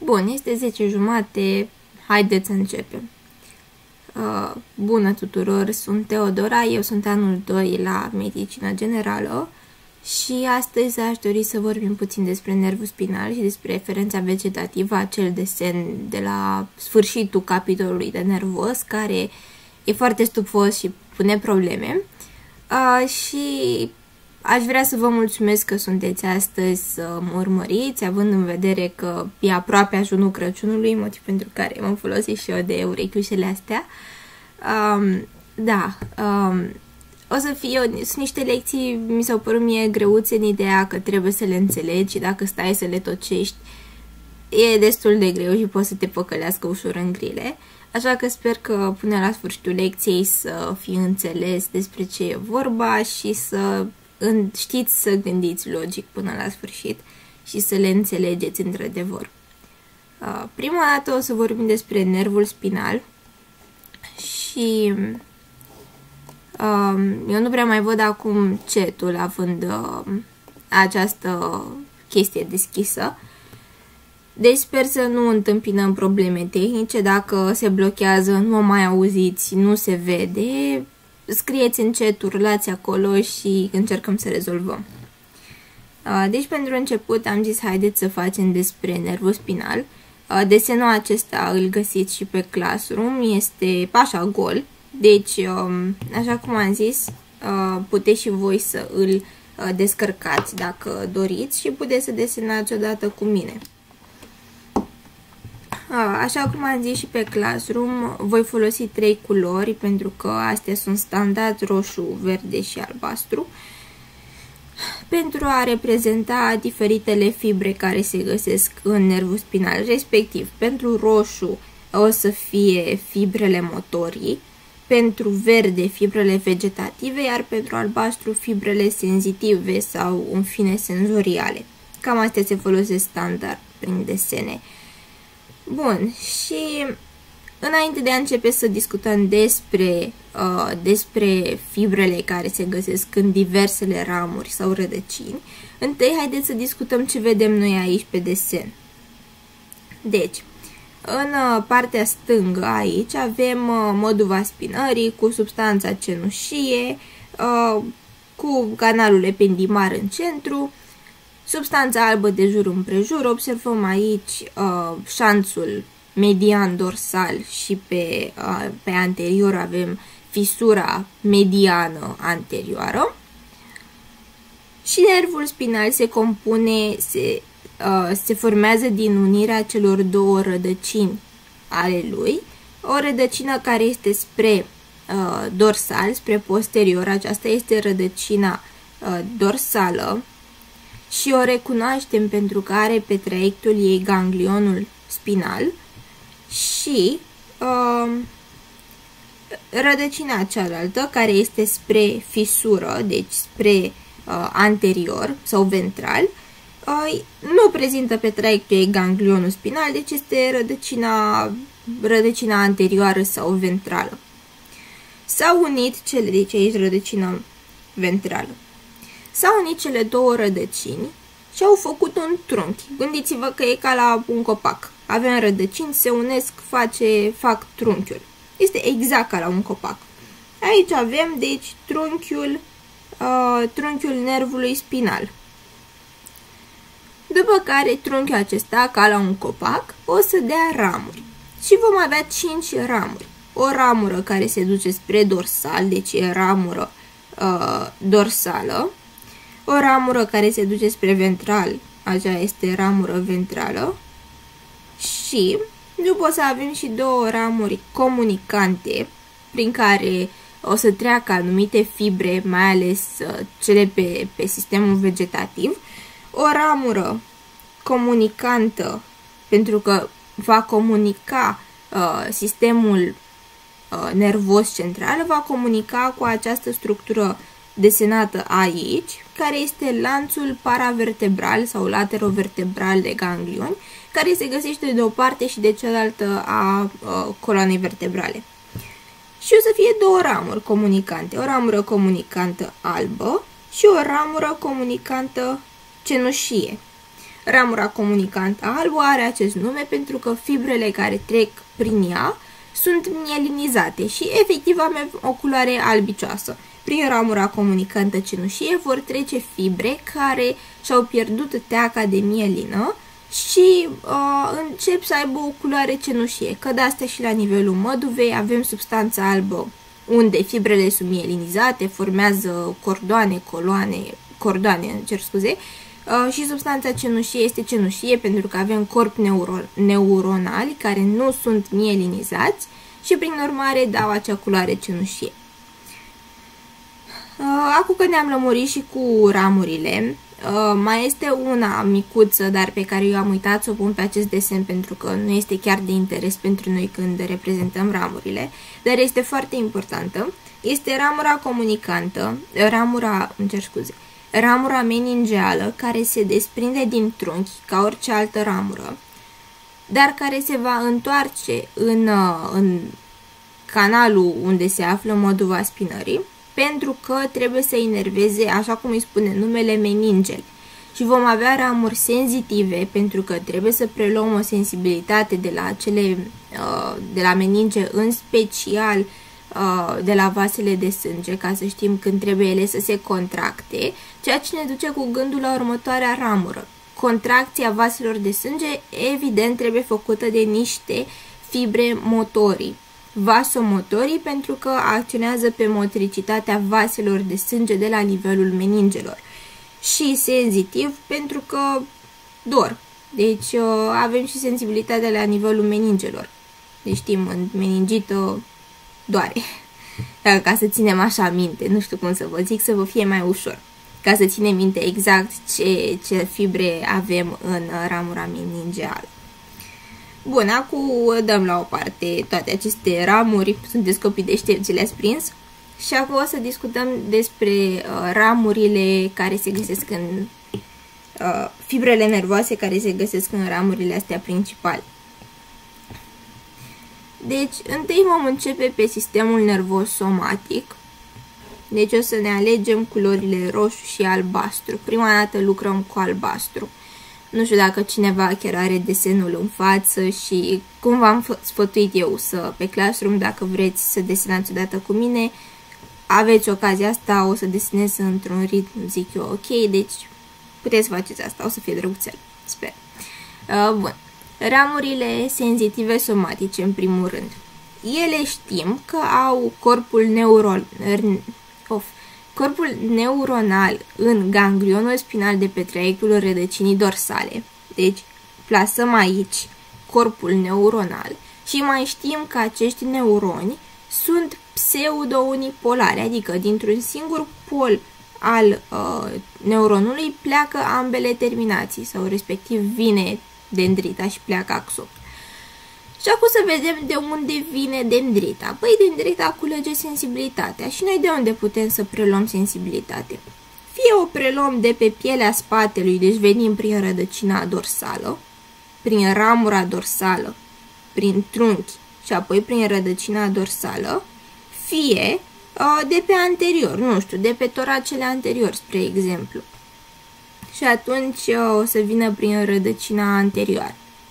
Bun, este 10:30, haideți să începem. Bună tuturor, sunt Teodora, eu sunt anul 2 la Medicină Generală și astăzi aș dori să vorbim puțin despre nervul spinal și despre referența vegetativă, acel desen de la sfârșitul capitolului de nervos, care e foarte stufos și pune probleme. Și aș vrea să vă mulțumesc că sunteți astăzi să mă urmăriți, având în vedere că e aproape ajunul Crăciunului, motiv pentru care mă folosesc și eu de urechiușele astea. O să fie, sunt niște lecții, mi s-au părut mie greuțe în ideea că trebuie să le înțelegi și dacă stai să le tocești, e destul de greu și poți să te păcălească ușor în grile. Așa că sper că până la sfârșitul lecției să fi înțeles despre ce e vorba și să știți să gândiți logic până la sfârșit și să le înțelegeți într-adevăr. Prima dată o să vorbim despre nervul spinal și eu nu prea mai văd acum chat-ul având această chestie deschisă. Deci sper să nu întâmpinăm probleme tehnice. Dacă se blochează, nu o mai auziți, nu se vede, scrieți în chat, urlați acolo și încercăm să rezolvăm. Deci pentru început am zis haideți să facem despre nervul spinal. Desenul acesta îl găsiți și pe Classroom, este așa gol. Deci, așa cum am zis, puteți și voi să îl descărcați dacă doriți și puteți să desenați odată cu mine. Așa cum am zis și pe Classroom, voi folosi 3 culori pentru că astea sunt standard: roșu, verde și albastru, pentru a reprezenta diferitele fibre care se găsesc în nervul spinal. Respectiv, pentru roșu o să fie fibrele motorii, pentru verde fibrele vegetative, iar pentru albastru fibrele senzitive sau în fine senzoriale. Cam astea se folosesc standard prin desene. Bun, și înainte de a începe să discutăm despre fibrele care se găsesc în diversele ramuri sau rădăcini, întâi haideți să discutăm ce vedem noi aici pe desen. Deci, în partea stângă aici avem moduva spinării cu substanța cenușie, cu canalul ependimar în centru, substanța albă de jur împrejur. Observăm aici șanțul median dorsal și pe anterior avem fisura mediană anterioară. Și nervul spinal se formează din unirea celor două rădăcini ale lui. O rădăcină care este spre dorsal, spre posterior, aceasta este rădăcina dorsală și o recunoaștem pentru că are pe traiectul ei ganglionul spinal, și rădăcina cealaltă care este spre fisură, deci spre anterior sau ventral, nu prezintă pe traiectul ei ganglionul spinal, deci este rădăcina anterioară sau ventrală. S-au unit deci aici rădăcina ventrală. S-au unit cele două rădăcini și au făcut un trunchi. Gândiți-vă că e ca la un copac. Avem rădăcini, se unesc, fac trunchiul. Este exact ca la un copac. Aici avem, deci, trunchiul nervului spinal. După care trunchiul acesta, ca la un copac, o să dea ramuri. Și vom avea 5 ramuri. O ramură care se duce spre dorsal, deci e ramură dorsală. O ramură care se duce spre ventral, aceea este ramură ventrală. Și după o să avem și 2 ramuri comunicante, prin care o să treacă anumite fibre, mai ales cele pe sistemul vegetativ. O ramură comunicantă, pentru că va comunica sistemul nervos central, va comunica cu această structură desenată aici, care este lanțul paravertebral sau laterovertebral de ganglioni, care se găsește de o parte și de cealaltă a coloanei vertebrale. Și o să fie 2 ramuri comunicante, o ramură comunicantă albă și o ramură comunicantă cenușie. Ramura comunicantă albă are acest nume pentru că fibrele care trec prin ea sunt mielinizate și efectiv avem o culoare albicioasă. Prin ramura comunicantă cenușie vor trece fibre care și-au pierdut teaca de mielină și încep să aibă o culoare cenușie. Că de asta și la nivelul măduvei avem substanța albă unde fibrele sunt mielinizate, formează cordoane, și substanța cenușie este cenușie pentru că avem corpi neuronali care nu sunt mielinizați și prin urmare dau acea culoare cenușie. Acum că ne-am lămurit și cu ramurile, mai este una micuță, dar pe care eu am uitat să o pun pe acest desen pentru că nu este chiar de interes pentru noi când reprezentăm ramurile, dar este foarte importantă. Este ramura comunicantă, ramura meningeală, care se desprinde din trunchi ca orice altă ramură, dar care se va întoarce în canalul unde se află măduva spinării, pentru că trebuie să inerveze, așa cum îi spune numele, meningel. Și vom avea ramuri senzitive, pentru că trebuie să preluăm o sensibilitate de la meninge, în special de la vasele de sânge, ca să știm când trebuie ele să se contracte, ceea ce ne duce cu gândul la următoarea ramură. Contracția vaselor de sânge, evident, trebuie făcută de niște fibre motorii. Vasomotorii, pentru că acționează pe motricitatea vaselor de sânge de la nivelul meningelor. Și senzitiv, pentru că dor. Deci avem și sensibilitatea la nivelul meningelor. Deci știm, în meningită doare. Ca să ținem așa minte, nu știu cum să vă zic, să vă fie mai ușor. Ca să ținem minte exact ce fibre avem în ramura meningeală. Bun, acum dăm la o parte toate aceste ramuri, sunteți copii deștepți, le-ați prins. Și acum o să discutăm despre ramurile care se găsesc în fibrele nervoase care se găsesc în ramurile astea principale. Deci, întâi vom începe pe sistemul nervos somatic. Deci o să ne alegem culorile roșu și albastru. Prima dată lucrăm cu albastru. Nu știu dacă cineva chiar are desenul în față și cum v-am sfătuit eu pe Classroom, dacă vreți să desenați odată cu mine, aveți ocazia asta, o să desenez într-un ritm, zic eu, ok, deci puteți faceți asta, o să fie drăguțel, sper. Bun. Ramurile senzitive somatice, în primul rând. Ele știm că au corpul neuronal în ganglionul spinal de pe traiectul rădăcinii dorsale. Deci, plasăm aici corpul neuronal și mai știm că acești neuroni sunt pseudo-unipolari, adică dintr-un singur pol al neuronului pleacă ambele terminații, sau respectiv vine dendrita și pleacă axonul. Și acum să vedem de unde vine dendrita. Păi dendrita culege sensibilitatea și noi de unde putem să preluăm sensibilitate? Fie o preluăm de pe pielea spatelui, deci venim prin rădăcina dorsală, prin ramura dorsală, prin trunchi și apoi prin rădăcina dorsală, fie de pe anterior, nu știu, de pe toracele anterior, spre exemplu. Și atunci o să vină prin rădăcina anterioară.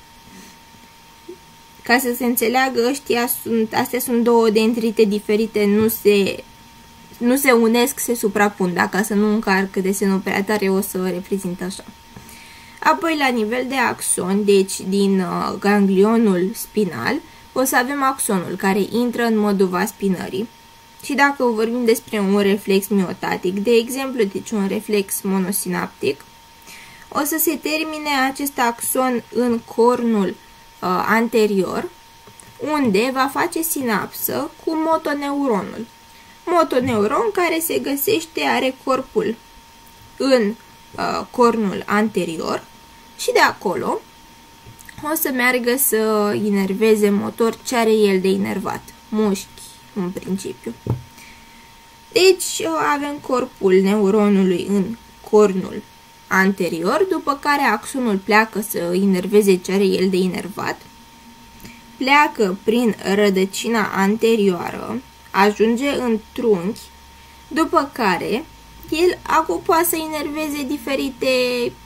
Ca să se înțeleagă, astea sunt două dendrite diferite, nu se unesc, se suprapun. Dacă să nu încarc desenul prea tare, o să reprezint așa. Apoi, la nivel de axon, deci din ganglionul spinal, o să avem axonul care intră în măduva spinării. Și dacă vorbim despre un reflex miotatic, de exemplu, deci un reflex monosinaptic, o să se termine acest axon în cornul anterior, unde va face sinapsă cu motoneuronul. Motoneuron care se găsește, are corpul în cornul anterior și de acolo o să meargă să inerveze motor ce are el de inervat, mușchi în principiu. Deci avem corpul neuronului în cornul anterior, după care axonul pleacă să inerveze ce are el de inervat, pleacă prin rădăcina anterioară, ajunge în trunchi, după care el acum poate să inerveze diferite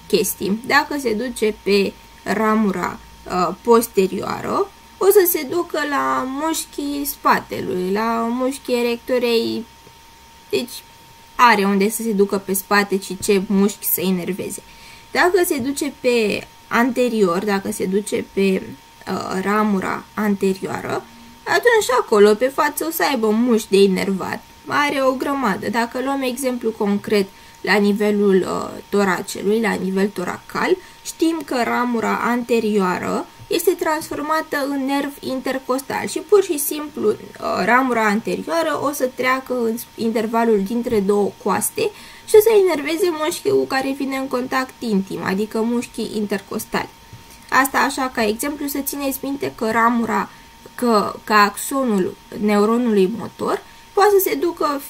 chestii. Dacă se duce pe ramura posterioară, o să se ducă la mușchii spatelui, la mușchii erectorei, deci are unde să se ducă pe spate și ce mușchi să inerveze. Dacă se duce pe anterior, dacă se duce pe ramura anterioară, atunci acolo pe față o să aibă mușchi de inervat. Are o grămadă. Dacă luăm exemplu concret la nivelul toracelui, la nivel toracal, știm că ramura anterioară este transformată în nerv intercostal și pur și simplu ramura anterioară o să treacă în intervalul dintre două coaste și o să inerveze mușchiul cu care vine în contact intim, adică mușchii intercostali. Asta așa ca exemplu, să țineți minte că ramura, că axonul neuronului motor poate să se ducă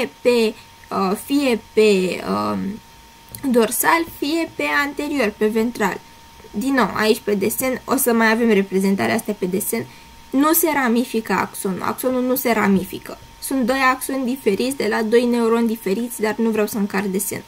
fie pe dorsal, fie pe anterior, pe ventral. Din nou, aici pe desen, o să mai avem reprezentarea asta pe desen, nu se ramifică axonul. Axonul nu se ramifică. Sunt doi axoni diferiți, de la doi neuroni diferiți, dar nu vreau să încarc desen.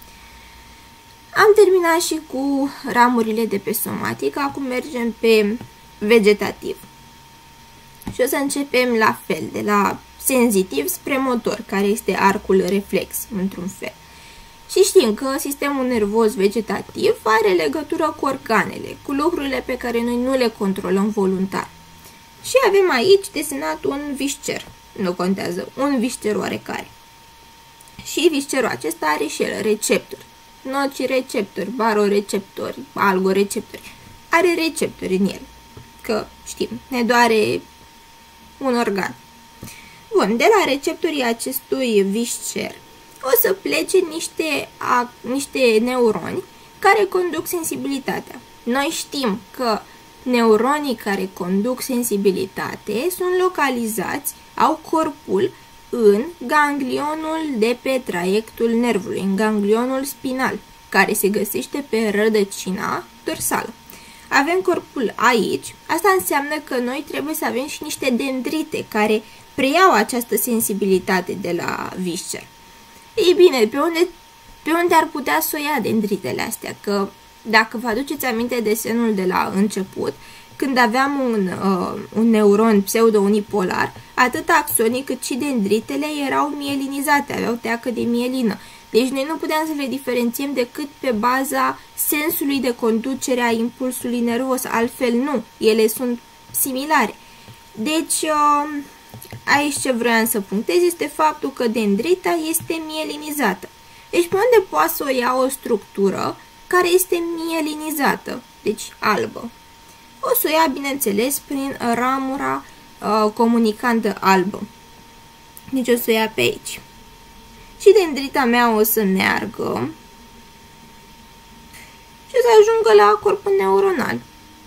Am terminat și cu ramurile de pe somatic, acum mergem pe vegetativ. Și o să începem la fel, de la senzitiv spre motor, care este arcul reflex, într-un fel. Și știm că sistemul nervos vegetativ are legătură cu organele, cu lucrurile pe care noi nu le controlăm voluntar. Și avem aici desenat un viscer, nu contează, un viscer oarecare. Și viscerul acesta are și el receptori, nocireceptori, baroreceptori, algoreceptori. Are receptori în el, că știm, ne doare un organ. Bun, de la receptorii acestui viscer o să plece niște neuroni care conduc sensibilitatea. Noi știm că neuronii care conduc sensibilitate sunt localizați, au corpul în ganglionul de pe traiectul nervului, în ganglionul spinal, care se găsește pe rădăcina dorsală. Avem corpul aici, asta înseamnă că noi trebuie să avem și niște dendrite care preiau această sensibilitate de la viscer. Ei bine, pe unde ar putea să o ia dendritele astea? Că dacă vă aduceți aminte desenul de la început, când aveam un neuron pseudo-unipolar, atât axonii cât și dendritele erau mielinizate, aveau teacă de mielină. Deci noi nu puteam să le diferențiem decât pe baza sensului de conducere a impulsului nervos, altfel nu, ele sunt similare. Deci, aici ce vreau să punctez este faptul că dendrita este mielinizată. Deci pe unde poate să o ia o structură care este mielinizată, deci albă? O să o ia, bineînțeles, prin ramura comunicantă albă. Deci o să o ia pe aici. Și dendrita mea o să meargă și o să ajungă la corpul neuronal.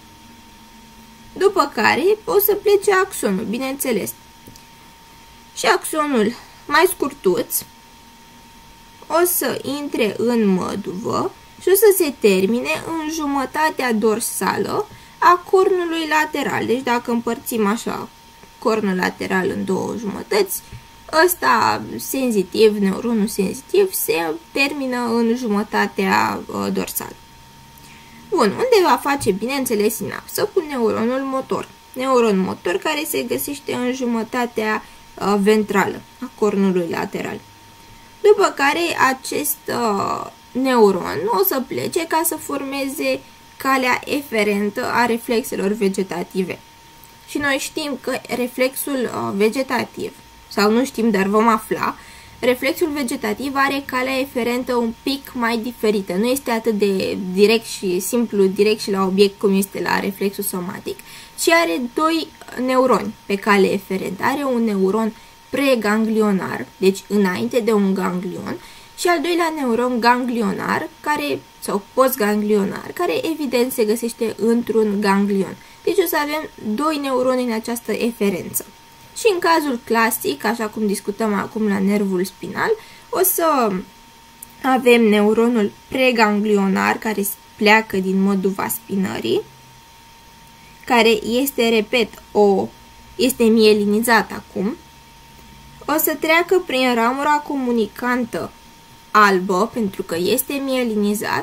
După care o să plece axonul, bineînțeles. Și axonul mai scurtuț o să intre în măduvă și o să se termine în jumătatea dorsală a cornului lateral. Deci dacă împărțim așa cornul lateral în două jumătăți, ăsta senzitiv, neuronul senzitiv, se termină în jumătatea dorsală. Bun, unde va face, bineînțeles, sinapsă? Cu neuronul motor. Neuron motor care se găsește în jumătatea ventrală a cornului lateral. După care acest neuron o să plece ca să formeze calea eferentă a reflexelor vegetative. Și noi știm că reflexul vegetativ, sau nu știm, dar vom afla, reflexul vegetativ are calea eferentă un pic mai diferită. Nu este atât de direct și simplu, direct și la obiect cum este la reflexul somatic, ci are doi neuroni pe cale eferentă. Are un neuron preganglionar, deci înainte de un ganglion, și al doilea neuron ganglionar, sau postganglionar, care evident se găsește într-un ganglion. Deci o să avem doi neuroni în această eferență. Și în cazul clasic, așa cum discutăm acum la nervul spinal, o să avem neuronul preganglionar care pleacă din măduva spinării, care este, repet, este mielinizat acum. O să treacă prin ramura comunicantă albă, pentru că este mielinizat,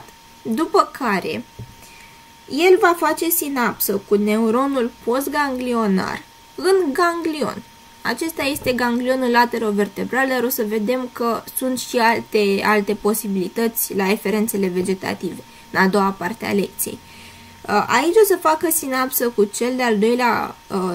după care el va face sinapsă cu neuronul postganglionar în ganglion. Acesta este ganglionul laterovertebral, dar o să vedem că sunt și alte posibilități la eferențele vegetative, în a doua parte a lecției. Aici o să facă sinapsă cu cel de-al doilea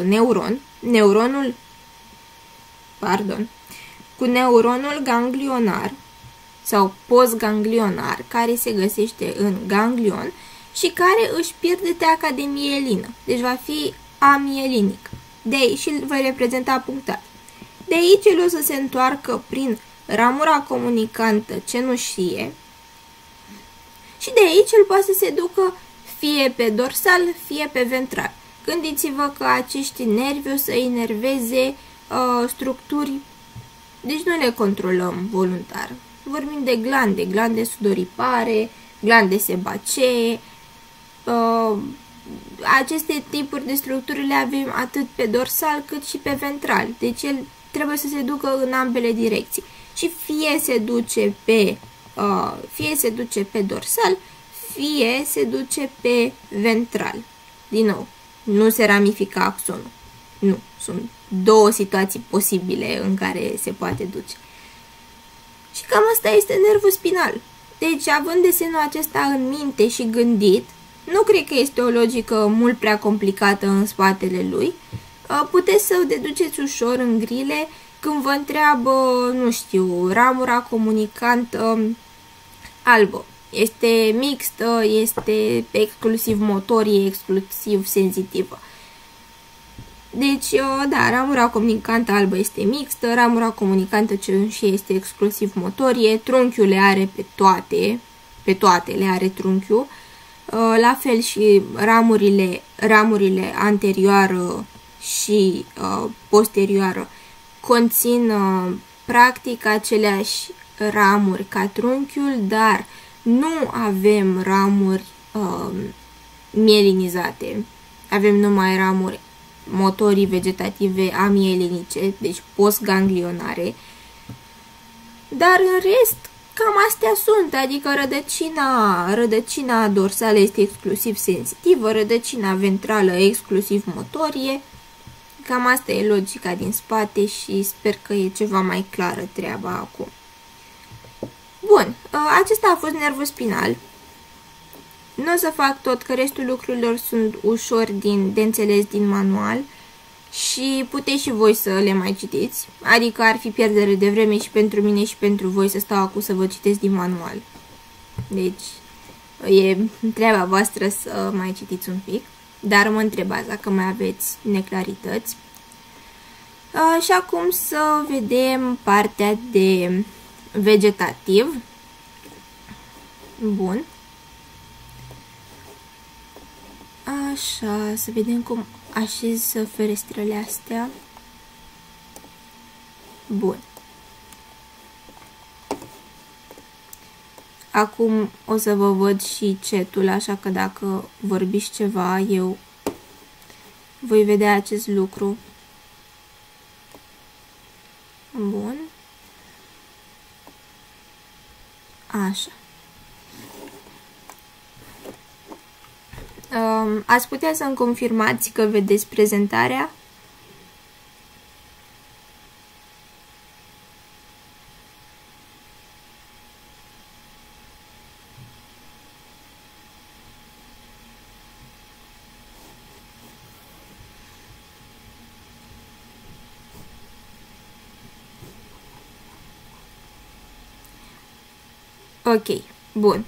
cu neuronul ganglionar sau postganglionar, care se găsește în ganglion și care își pierde teaca de mielină, deci va fi amielinic. De aici și îl voi reprezenta punctat. De aici el o să se întoarcă prin ramura comunicantă cenușie și de aici el poate să se ducă fie pe dorsal, fie pe ventral. Gândiți-vă că acești nervi o să inerveze structuri, deci nu le controlăm voluntar. Vorbim de glande sudoripare, glande sebacee. Aceste tipuri de structuri le avem atât pe dorsal cât și pe ventral. Deci el trebuie să se ducă în ambele direcții. Și fie se duce pe dorsal, fie se duce pe ventral. Din nou, nu se ramifică axonul. Nu, sunt două situații posibile în care se poate duce. Și cam asta este nervul spinal. Deci, având desenul acesta în minte și gândit, nu cred că este o logică mult prea complicată în spatele lui. Puteți să o deduceți ușor în grile când vă întreabă, nu știu, ramura comunicantă albă. Este mixtă, este exclusiv motorie, exclusiv senzitivă. Deci, da, ramura comunicantă albă este mixtă, ramura comunicantă cenușie este exclusiv motorie, trunchiul le are pe toate le are trunchiul, la fel și ramurile anterioară și posterioară conțin practic aceleași ramuri ca trunchiul, dar nu avem ramuri mielinizate, avem numai ramuri motorii vegetative amielinice, deci postganglionare, dar în rest cam astea sunt, adică rădăcina dorsală este exclusiv senzitivă, rădăcina ventrală exclusiv motorie. Cam asta e logica din spate și sper că e ceva mai clară treaba acum. Bun, acesta a fost nervul spinal. Nu o să fac tot, că restul lucrurilor sunt ușor de înțeles din manual și puteți și voi să le mai citiți. Adică ar fi pierdere de vreme și pentru mine și pentru voi să stau acum să vă citesc din manual. Deci e treaba voastră să mai citiți un pic, dar mă întrebați dacă mai aveți neclarități. Și acum să vedem partea de vegetativ. Bun. Așa, să vedem cum așez ferestrele astea. Bun. Acum o să vă văd și chat-ul, așa că dacă vorbiți ceva, eu voi vedea acest lucru. Bun. Așa. Ați putea să-mi confirmați că vedeți prezentarea? Ok, bun.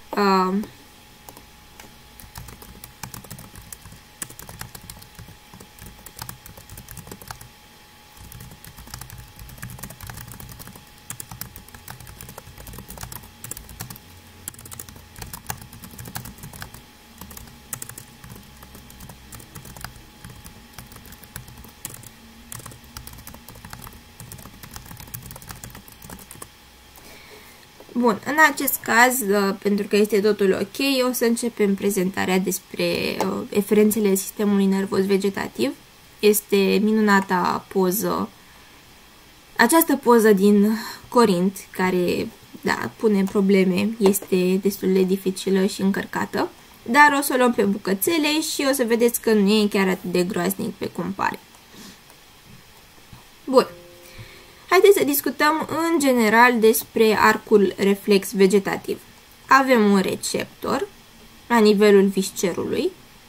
Bun, în acest caz, pentru că este totul ok, o să începem prezentarea despre eferențele sistemului nervos vegetativ. Este minunata poză, această poză din Corint, care da, pune probleme, este destul de dificilă și încărcată, dar o să o luăm pe bucățele și o să vedeți că nu e chiar atât de groaznic pe cum pare. Bun. Haideți să discutăm în general despre arcul reflex vegetativ. Avem un receptor la nivelul viscerului,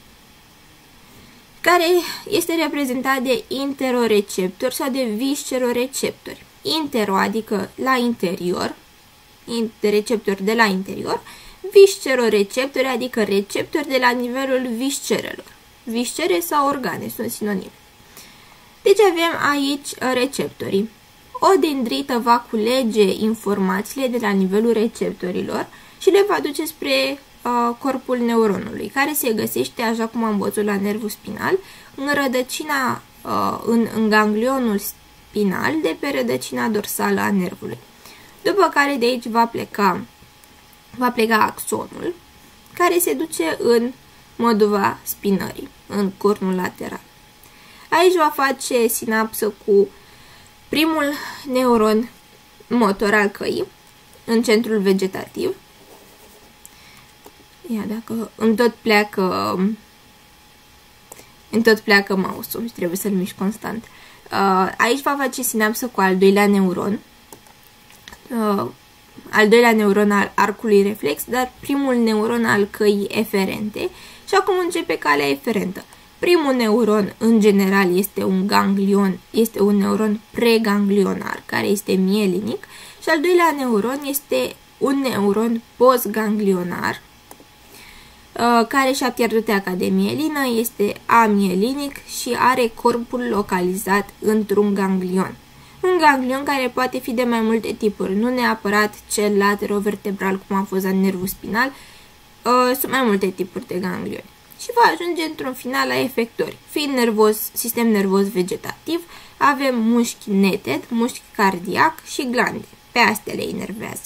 care este reprezentat de interoreceptori sau de visceroreceptori. Intero, adică la interior, receptori de la interior, visceroreceptori, adică receptori de la nivelul viscerelor. Viscere sau organe sunt sinonime. Deci avem aici receptorii. O dendrită va culege informațiile de la nivelul receptorilor și le va duce spre corpul neuronului, care se găsește, așa cum am văzut la nervul spinal, în rădăcina, în ganglionul spinal de pe rădăcina dorsală a nervului. După care de aici va pleca axonul, care se duce în măduva spinării, în cornul lateral. Aici va face sinapsă cu primul neuron motor al căii, în centrul vegetativ. Ia, dacă îmi tot pleacă mouse-ul și trebuie să-l mișc constant. Aici va face sinapsă cu al doilea neuron, al doilea neuron al arcului reflex, dar primul neuron al căii eferente. Și acum începe calea eferentă. Primul neuron, în general, este un ganglion, este un neuron preganglionar, care este mielinic, și al doilea neuron este un neuron postganglionar, care și-a pierdut teaca de mielină, este amielinic și are corpul localizat într-un ganglion. Un ganglion care poate fi de mai multe tipuri, nu neapărat cel laterovertebral, cum a fost la nervul spinal, sunt mai multe tipuri de ganglioni. Și va ajunge într-un final la efectori. Fiind sistem nervos vegetativ, avem mușchi neted, mușchi cardiac și glande. Pe astea le inervează.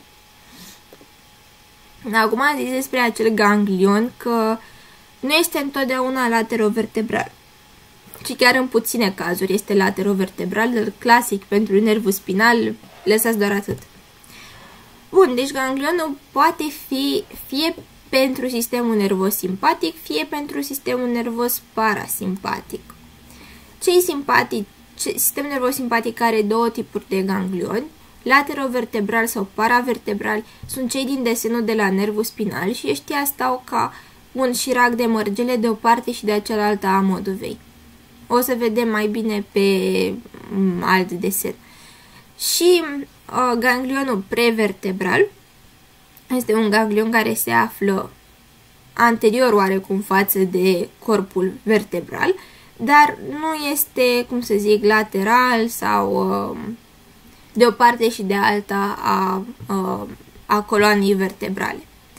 Acum am zis despre acel ganglion că nu este întotdeauna laterovertebral, ci chiar în puține cazuri este laterovertebral, dar clasic pentru nervul spinal, lăsați doar atât. Bun, deci ganglionul poate fi fie pentru sistemul nervos simpatic, fie pentru sistemul nervos parasimpatic. Sistemul nervos simpatic are două tipuri de ganglioni, laterovertebral sau paravertebral, sunt cei din desenul de la nervul spinal și ăștia stau ca un șirac de mărgele de o parte și de cealaltă a măduvei. O să vedem mai bine pe alt desen. Și ganglionul prevertebral este un ganglion care se află anterior oarecum față de corpul vertebral, dar nu este, cum să zic, lateral sau de o parte și de alta a coloanei vertebrale.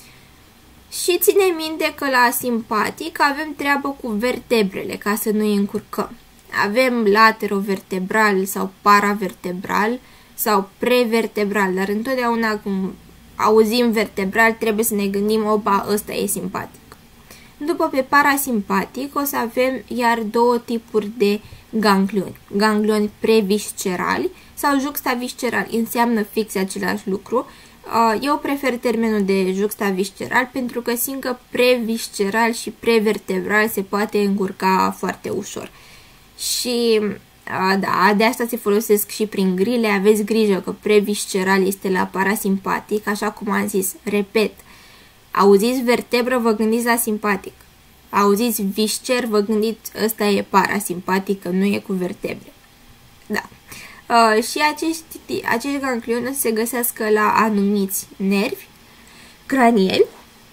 Și ține minte că la simpatic avem treabă cu vertebrele, ca să nu îi încurcăm. Avem laterovertebral sau paravertebral sau prevertebral, dar întotdeauna când auzim vertebral trebuie să ne gândim, opa, ăsta e simpatic. După pe parasimpatic o să avem iar două tipuri de ganglioni. Ganglioni previscerali sau juxtaviscerali, înseamnă fix același lucru. Eu prefer termenul de juxtavisceral pentru că simt că previsceral și prevertebral se poate încurca foarte ușor. Și da, de asta se folosesc și prin grile. Aveți grijă că previsceral este la parasimpatic, așa cum am zis, repet. Auziți vertebră, vă gândiți la simpatic. Auziți viscer, vă gândiți, ăsta e parasimpatic, că nu e cu vertebre. Da. Și acești ganglioni se găsească la anumiți nervi cranieni.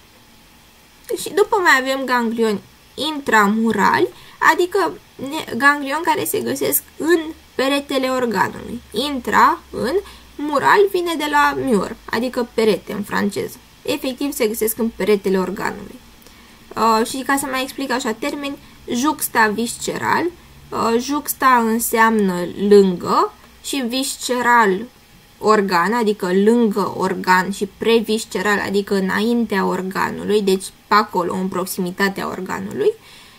Și după mai avem ganglioni intramurali, adică ganglioni care se găsesc în peretele organului. Intra, în, mural vine de la mur, adică perete în franceză. Efectiv se găsesc în peretele organului. Și ca să mai explic așa termeni, juxtavisceral, juxta înseamnă lângă și visceral organ, adică lângă organ, și previsceral, adică înaintea organului, deci pe acolo, în proximitatea organului.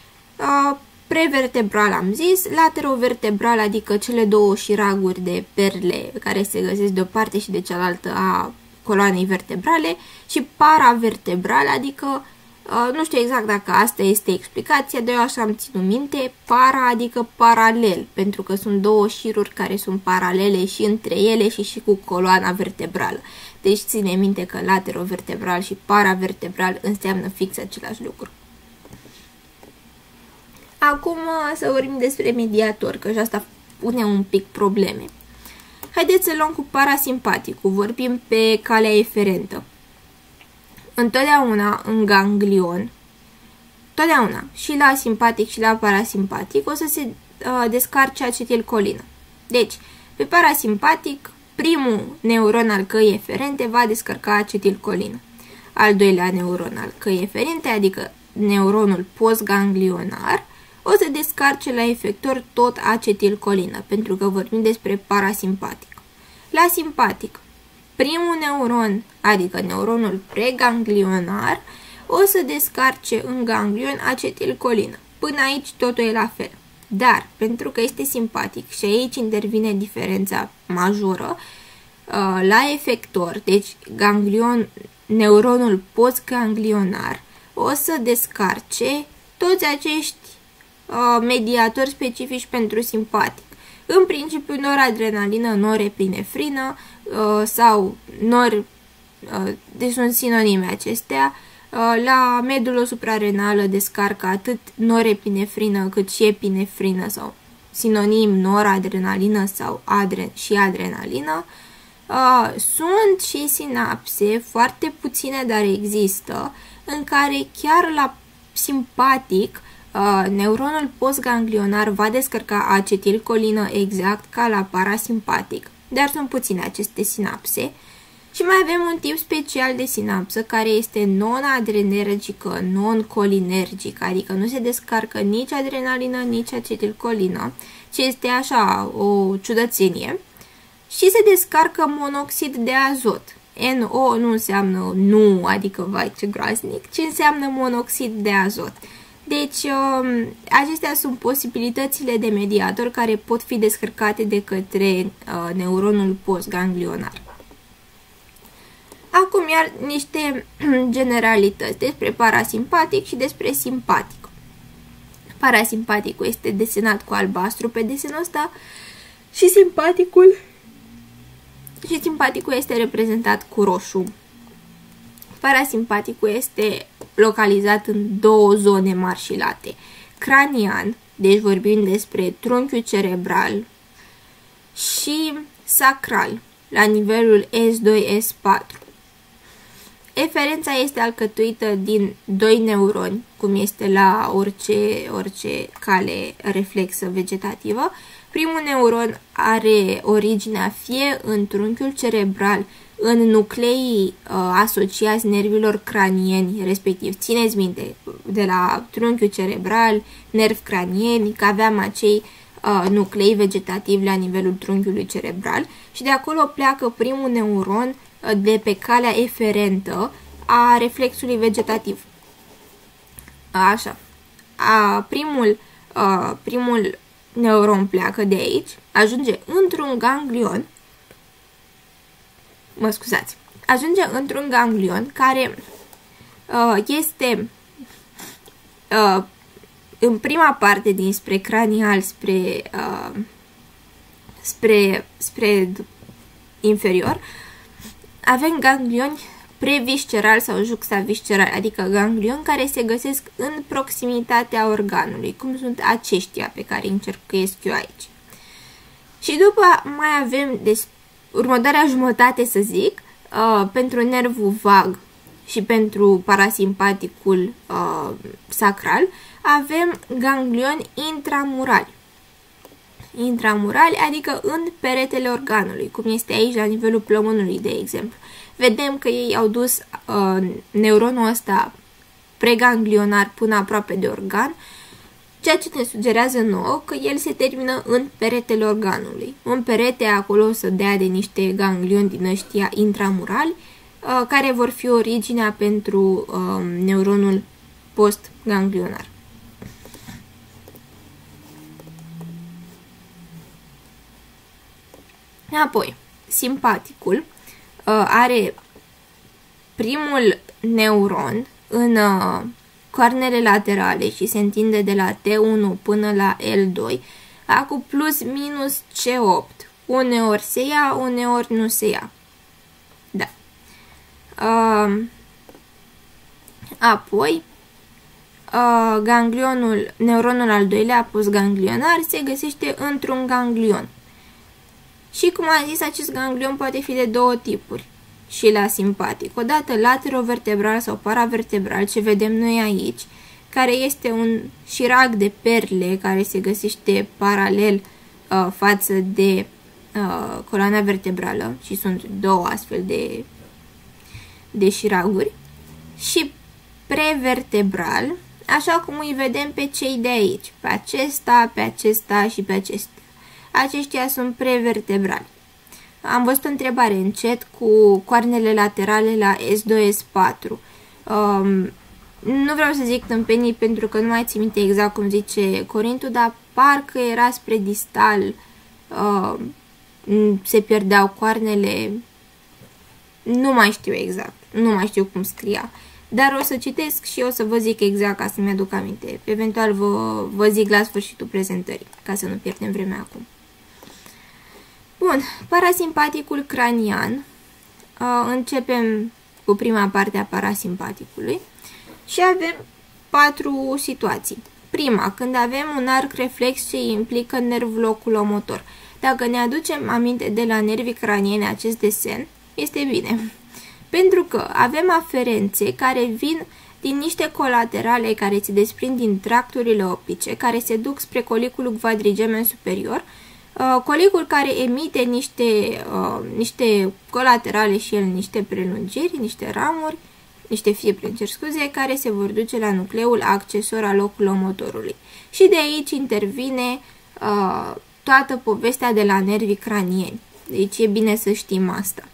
Prevertebral am zis, laterovertebral, adică cele două șiraguri de perle care se găsesc de o parte și de cealaltă a coloanei vertebrale, și paravertebral, adică nu știu exact dacă asta este explicația, dar eu așa am ținut minte, para adică paralel, pentru că sunt două șiruri care sunt paralele și între ele și cu coloana vertebrală. Deci ține minte că laterovertebral și paravertebral înseamnă fix același lucru. Acum să vorbim despre mediator, că și asta pune un pic probleme. Haideți să luăm cu parasimpaticul, vorbim pe calea eferentă. Întotdeauna în ganglion, totdeauna, și la simpatic și la parasimpatic, o să se descarce acetilcolină. Deci, pe parasimpatic, primul neuron al căii eferente va descărca acetilcolină. Al doilea neuron al căii eferente, adică neuronul postganglionar, o să descarce la efector tot acetilcolină, pentru că vorbim despre parasimpatic. La simpatic, primul neuron, adică neuronul preganglionar, o să descarce în ganglion acetilcolină. Până aici totul e la fel. Dar, pentru că este simpatic și aici intervine diferența majoră, la efector, deci neuronul postganglionar, o să descarce toți acești mediatori specifici pentru simpatic. În principiu, noradrenalină, norepinefrină sau deci sunt sinonime acestea. La medulă suprarenală descarcă atât norepinefrină cât și epinefrină sau sinonim noradrenalină sau și adrenalină. Sunt și sinapse, foarte puține, dar există, în care chiar la simpatic neuronul postganglionar va descărca acetilcolină exact ca la parasimpatic, dar sunt puține aceste sinapse. Și mai avem un tip special de sinapsă care este non-adrenergică, non-colinergică, adică nu se descarcă nici adrenalină, nici acetilcolină, ci este așa o ciudățenie, și se descarcă monoxid de azot. NO nu înseamnă nu, adică vai ce groaznic, ci înseamnă monoxid de azot. Deci, acestea sunt posibilitățile de mediator care pot fi descărcate de către neuronul postganglionar. Acum iar niște generalități despre parasimpatic și despre simpatic. Parasimpaticul este desenat cu albastru pe desenul ăsta și simpaticul este reprezentat cu roșu. Parasimpaticul este localizat în două zone mari și late. Cranian, deci vorbim despre trunchiul cerebral, și sacral, la nivelul S2-S4. Eferența este alcătuită din doi neuroni, cum este la orice cale reflexă vegetativă. Primul neuron are originea fie în trunchiul cerebral, în nucleii asociați nervilor cranieni, respectiv. Țineți minte, de la trunchiul cerebral, nervi cranieni, că aveam acei nuclei vegetativi la nivelul trunchiului cerebral și de acolo pleacă primul neuron de pe calea eferentă a reflexului vegetativ. Așa. Primul neuron pleacă de aici, ajunge într-un ganglion, ajunge într-un ganglion care este în prima parte dinspre cranial spre inferior. Avem ganglioni previsceral sau juxtavisceral, adică ganglioni care se găsesc în proximitatea organului, cum sunt aceștia pe care încercuiesc eu aici. Și după mai avem următoarea jumătate, să zic, pentru nervul vag și pentru parasimpaticul sacral, avem ganglioni intramurali. Intramurali, adică în peretele organului, cum este aici la nivelul plămânului, de exemplu. Vedem că ei au dus neuronul ăsta preganglionar până aproape de organ, ceea ce ne sugerează nouă că el se termină în peretele organului. În perete acolo o să dea de niște ganglioni din ăștia intramurali, care vor fi originea pentru neuronul postganglionar. Apoi, simpaticul are primul neuron în coarnele laterale și se întinde de la T1 până la L2, cu plus minus C8. Uneori se ia, uneori nu se ia. Da. Apoi, neuronul al doilea, postganglionar, se găsește într-un ganglion. Și cum am zis, acest ganglion poate fi de două tipuri și la simpatic. Odată laterovertebral sau paravertebral, ce vedem noi aici, care este un șirac de perle care se găsește paralel față de coloana vertebrală și sunt două astfel de șiraguri. Și prevertebral, așa cum îi vedem pe cei de aici, pe acesta și pe acesta. Aceștia sunt prevertebrali. Am văzut o întrebare în chat cu coarnele laterale la S2-S4. Nu vreau să zic tâmpenii pentru că nu mai țin minte exact cum zice Corintu, dar parcă era spre distal, se pierdeau coarnele, nu mai știu exact, nu mai știu cum scria. Dar o să citesc și o să vă zic exact ca să-mi aduc aminte. Eventual vă zic la sfârșitul prezentării, ca să nu pierdem vremea acum. Bun, parasimpaticul cranian. Începem cu prima parte a parasimpaticului și avem 4 situații. Prima, când avem un arc reflex ce implică nervul oculomotor. Dacă ne aducem aminte de la nervii cranieni acest desen, este bine. Pentru că avem aferențe care vin din niște colaterale care se desprind din tracturile optice, care se duc spre coliculul quadrigemen superior, colicul care emite niște colaterale și el niște prelungiri, niște ramuri, niște fibre, care se vor duce la nucleul accesor al oculomotorului. Și de aici intervine toată povestea de la nervii cranieni. Deci e bine să știm asta.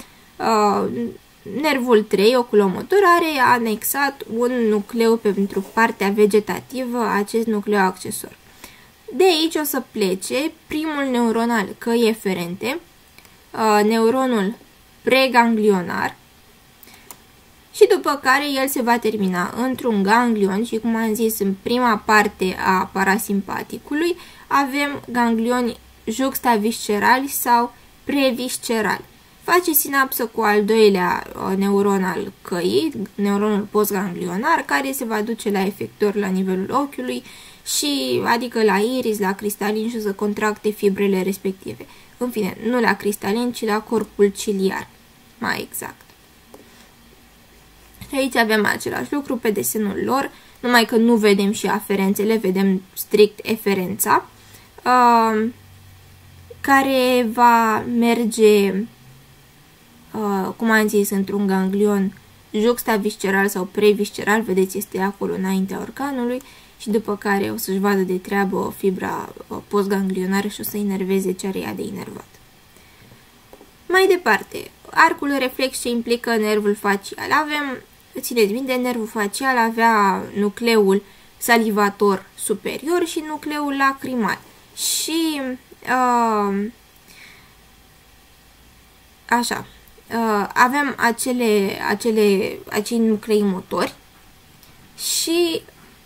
Nervul 3, oculomotor, are anexat un nucleu pentru partea vegetativă, acest nucleu accesor. De aici o să plece primul neuron al căii eferente, neuronul preganglionar, și după care el se va termina într-un ganglion și, cum am zis, în prima parte a parasimpaticului avem ganglioni juxtaviscerali sau previscerali. Face sinapsă cu al doilea neuron al căii, neuronul postganglionar, care se va duce la efector la nivelul ochiului, și adică la iris, la cristalin, și o să contracte fibrele respective. În fine, nu la cristalin, ci la corpul ciliar, mai exact. Și aici avem același lucru pe desenul lor, numai că nu vedem și aferențele, vedem strict eferența, care va merge, cum am zis, într-un ganglion juxtavisceral sau previsceral, vedeți, este acolo înaintea organului, și după care o să-și vadă de treabă fibra postganglionară și o să inerveze ce are ea de inervat. Mai departe, arcul reflex ce implică nervul facial. Avem, țineți minte, nervul facial avea nucleul salivator superior și nucleul lacrimal. Și așa, avem acei nuclei motori și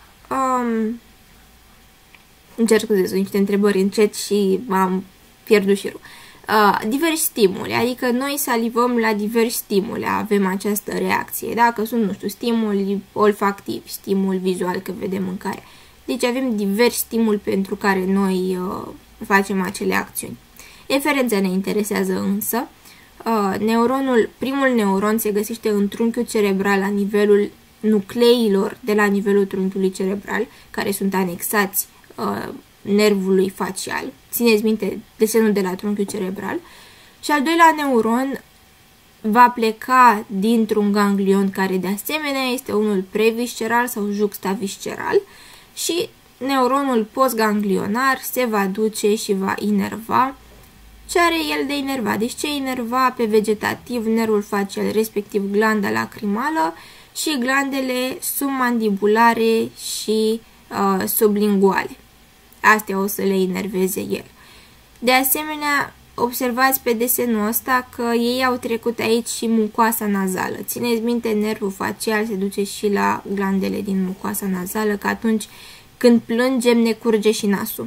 încerc scuze, sunt niște întrebări în chat și m-am pierdut șirul. Diversi stimuli, adică noi salivăm la diversi stimuli, avem această reacție. Dacă sunt, nu știu, stimuli olfactivi, stimul vizual, că vedem mâncare. Deci avem diversi stimuli pentru care noi facem acele acțiuni. Eferența ne interesează însă. Primul neuron se găsește în trunchiul cerebral la nivelul nucleilor de la nivelul trunchiului cerebral, care sunt anexați nervului facial. Țineți minte desenul de la trunchiul cerebral. Și al doilea neuron va pleca dintr-un ganglion care de asemenea este unul previsceral sau juxtavisceral și neuronul postganglionar se va duce și va inerva. Ce are el de inervat? Deci ce inerva pe vegetativ nervul facial, respectiv glanda lacrimală și glandele submandibulare și sublinguale. Astea o să le inerveze el. De asemenea, observați pe desenul ăsta că ei au trecut aici și mucoasa nazală. Țineți minte, nervul facial se duce și la glandele din mucoasa nazală, că atunci când plângem ne curge și nasul.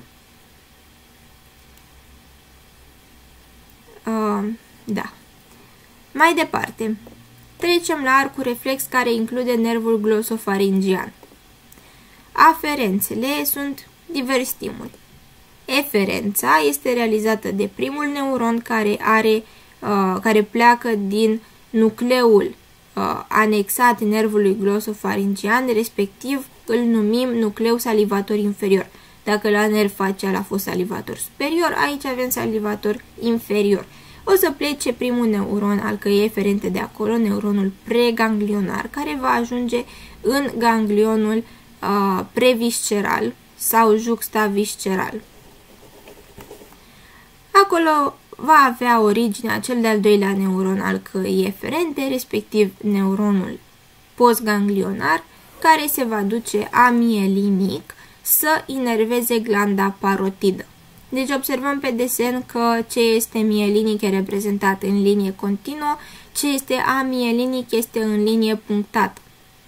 Da. Mai departe, trecem la arcul reflex care include nervul glosofaringian. Aferențele sunt diversi stimuli. Eferența este realizată de primul neuron care pleacă din nucleul anexat nervului glosofaringian, respectiv îl numim nucleu salivator inferior. Dacă la nerv facial a fost salivator superior, aici avem salivator inferior. O să plece primul neuron al căii eferente de acolo, neuronul preganglionar, care va ajunge în ganglionul previsceral sau juxtavisceral. Acolo va avea originea cel de-al doilea neuron al căii eferente, respectiv neuronul postganglionar, care se va duce amielinic să inerveze glanda parotidă. Deci observăm pe desen că ce este mielinic e reprezentat în linie continuă, ce este amielinic este în linie punctată.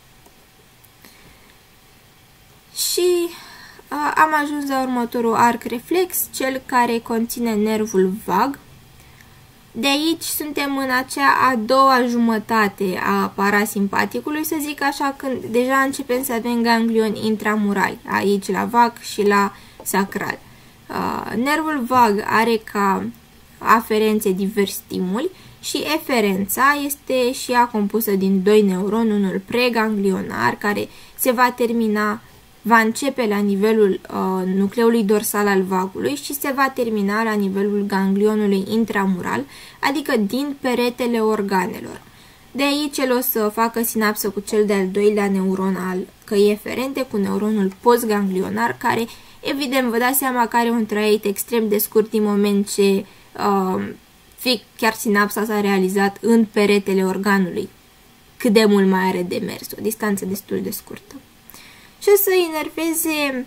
Și am ajuns la următorul arc reflex, cel care conține nervul vag. De aici suntem în acea a doua jumătate a parasimpaticului, să zic așa, când deja începem să avem ganglioni intramurali, aici la vag și la sacral. Nervul vag are ca aferențe diversi stimuli și eferența este și ea compusă din doi neuroni, unul preganglionar care va începe la nivelul nucleului dorsal al vagului și se va termina la nivelul ganglionului intramural, adică din peretele organelor. De aici el o să facă sinapsă cu cel de-al doilea neuron al căii eferente, cu neuronul postganglionar, care, evident, vă dați seama că are un traiet extrem de scurt din moment ce chiar sinapsa s-a realizat în peretele organului. Cât de mult mai are de mers, o distanță destul de scurtă. Și o să inerveze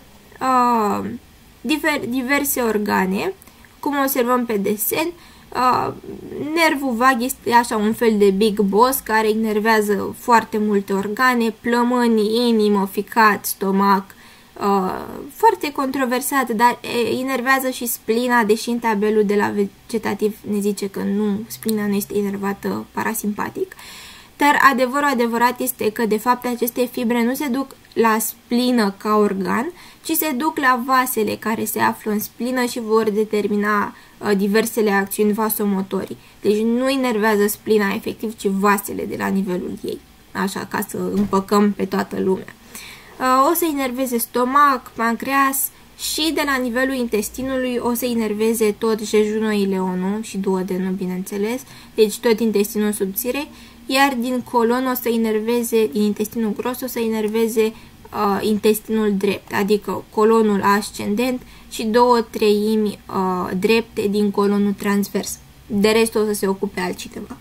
diverse organe, cum observăm pe desen. Nervul vag este așa un fel de big boss care inervează foarte multe organe, plămânii, inimă, ficat, stomac, foarte controversat, dar inervează și splina, deși în tabelul de la vegetativ ne zice că nu, splina nu este inervată parasimpatic. Dar adevărul adevărat este că, de fapt, aceste fibre nu se duc la splină ca organ, ci se duc la vasele care se află în splină și vor determina diversele acțiuni vasomotorii. Deci nu inervează splina efectiv, ci vasele de la nivelul ei. Așa, ca să împăcăm pe toată lumea. O să inerveze stomac, pancreas și de la nivelul intestinului o să inerveze tot jejunul ileonul și duodenul, bineînțeles, deci tot intestinul subțire. Iar din colon o să inerveze, din intestinul gros o să inerveze intestinul drept, adică colonul ascendent și 2/3 drepte din colonul transvers. De rest o să se ocupe altcineva.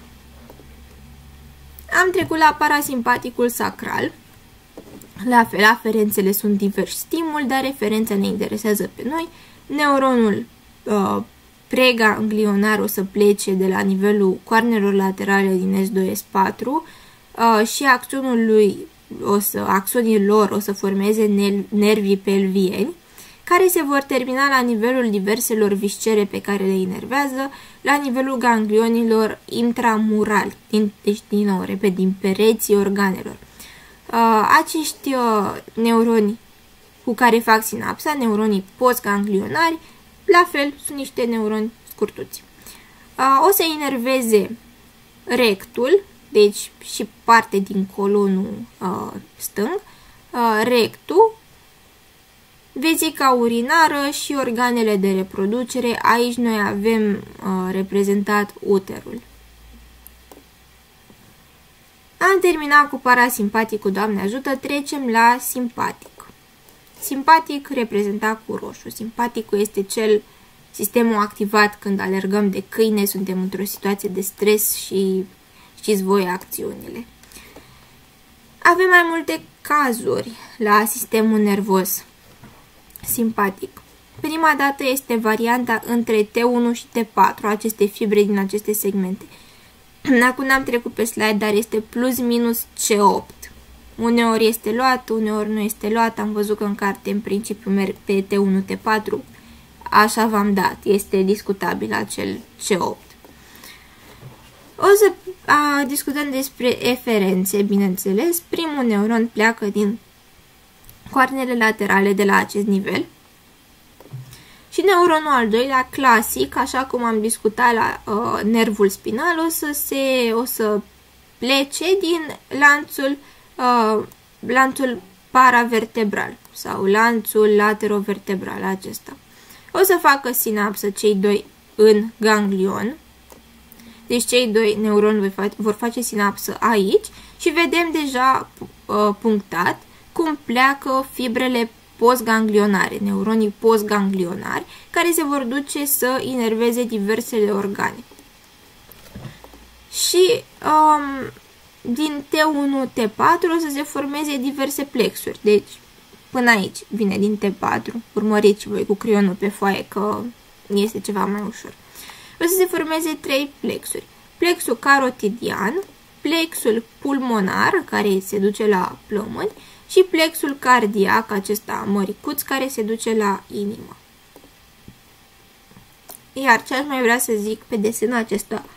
Am trecut la parasimpaticul sacral. La fel, aferențele sunt diversi stimuli, dar referența ne interesează pe noi. Neuronul preganglionar o să plece de la nivelul coarnelor laterale din S2-S4 și axonii lor o să formeze nervii pelvieni, care se vor termina la nivelul diverselor viscere pe care le inervează, la nivelul ganglionilor intramurali, deci din nou, repet, din pereții organelor. Acești neuroni cu care fac sinapsa, neuronii postganglionari, la fel, sunt niște neuroni scurtuți. O să inerveze rectul, deci și parte din colonul stâng, rectul, vezica urinară și organele de reproducere. Aici noi avem reprezentat uterul. Am terminat cu parasimpaticul, Doamne ajută, trecem la simpatic. Simpatic reprezentat cu roșu. Simpaticul este cel sistemul activat când alergăm de câine, suntem într-o situație de stres și știți voi acțiunile. Avem mai multe cazuri la sistemul nervos simpatic. prima dată este varianta între T1 și T4, aceste fibre din aceste segmente. Acum n-am trecut pe slide, dar este plus minus C8. Uneori este luat, uneori nu este luat. Am văzut că în carte în principiu merg pe T1, T4. Așa v-am dat. Este discutabil acel C8. O să discutăm despre eferențe, bineînțeles. Primul neuron pleacă din coarnele laterale de la acest nivel. Și neuronul al doilea, clasic, așa cum am discutat la nervul spinal, o să plece din lanțul paravertebral sau lanțul laterovertebral acesta. O să facă sinapsă cei doi în ganglion. Deci cei doi neuroni vor face sinapsă aici și vedem deja punctat cum pleacă fibrele postganglionare, neuronii postganglionari, care se vor duce să inerveze diversele organe. Și din T1, T4 o să se formeze diverse plexuri. Deci, până aici vine din T4. Urmăriți voi cu creionul pe foaie că este ceva mai ușor. O să se formeze 3 plexuri. Plexul carotidian, plexul pulmonar, care se duce la plămâni, și plexul cardiac, acesta măricuț, care se duce la inimă. Iar ce aș mai vrea să zic pe desenul acesta,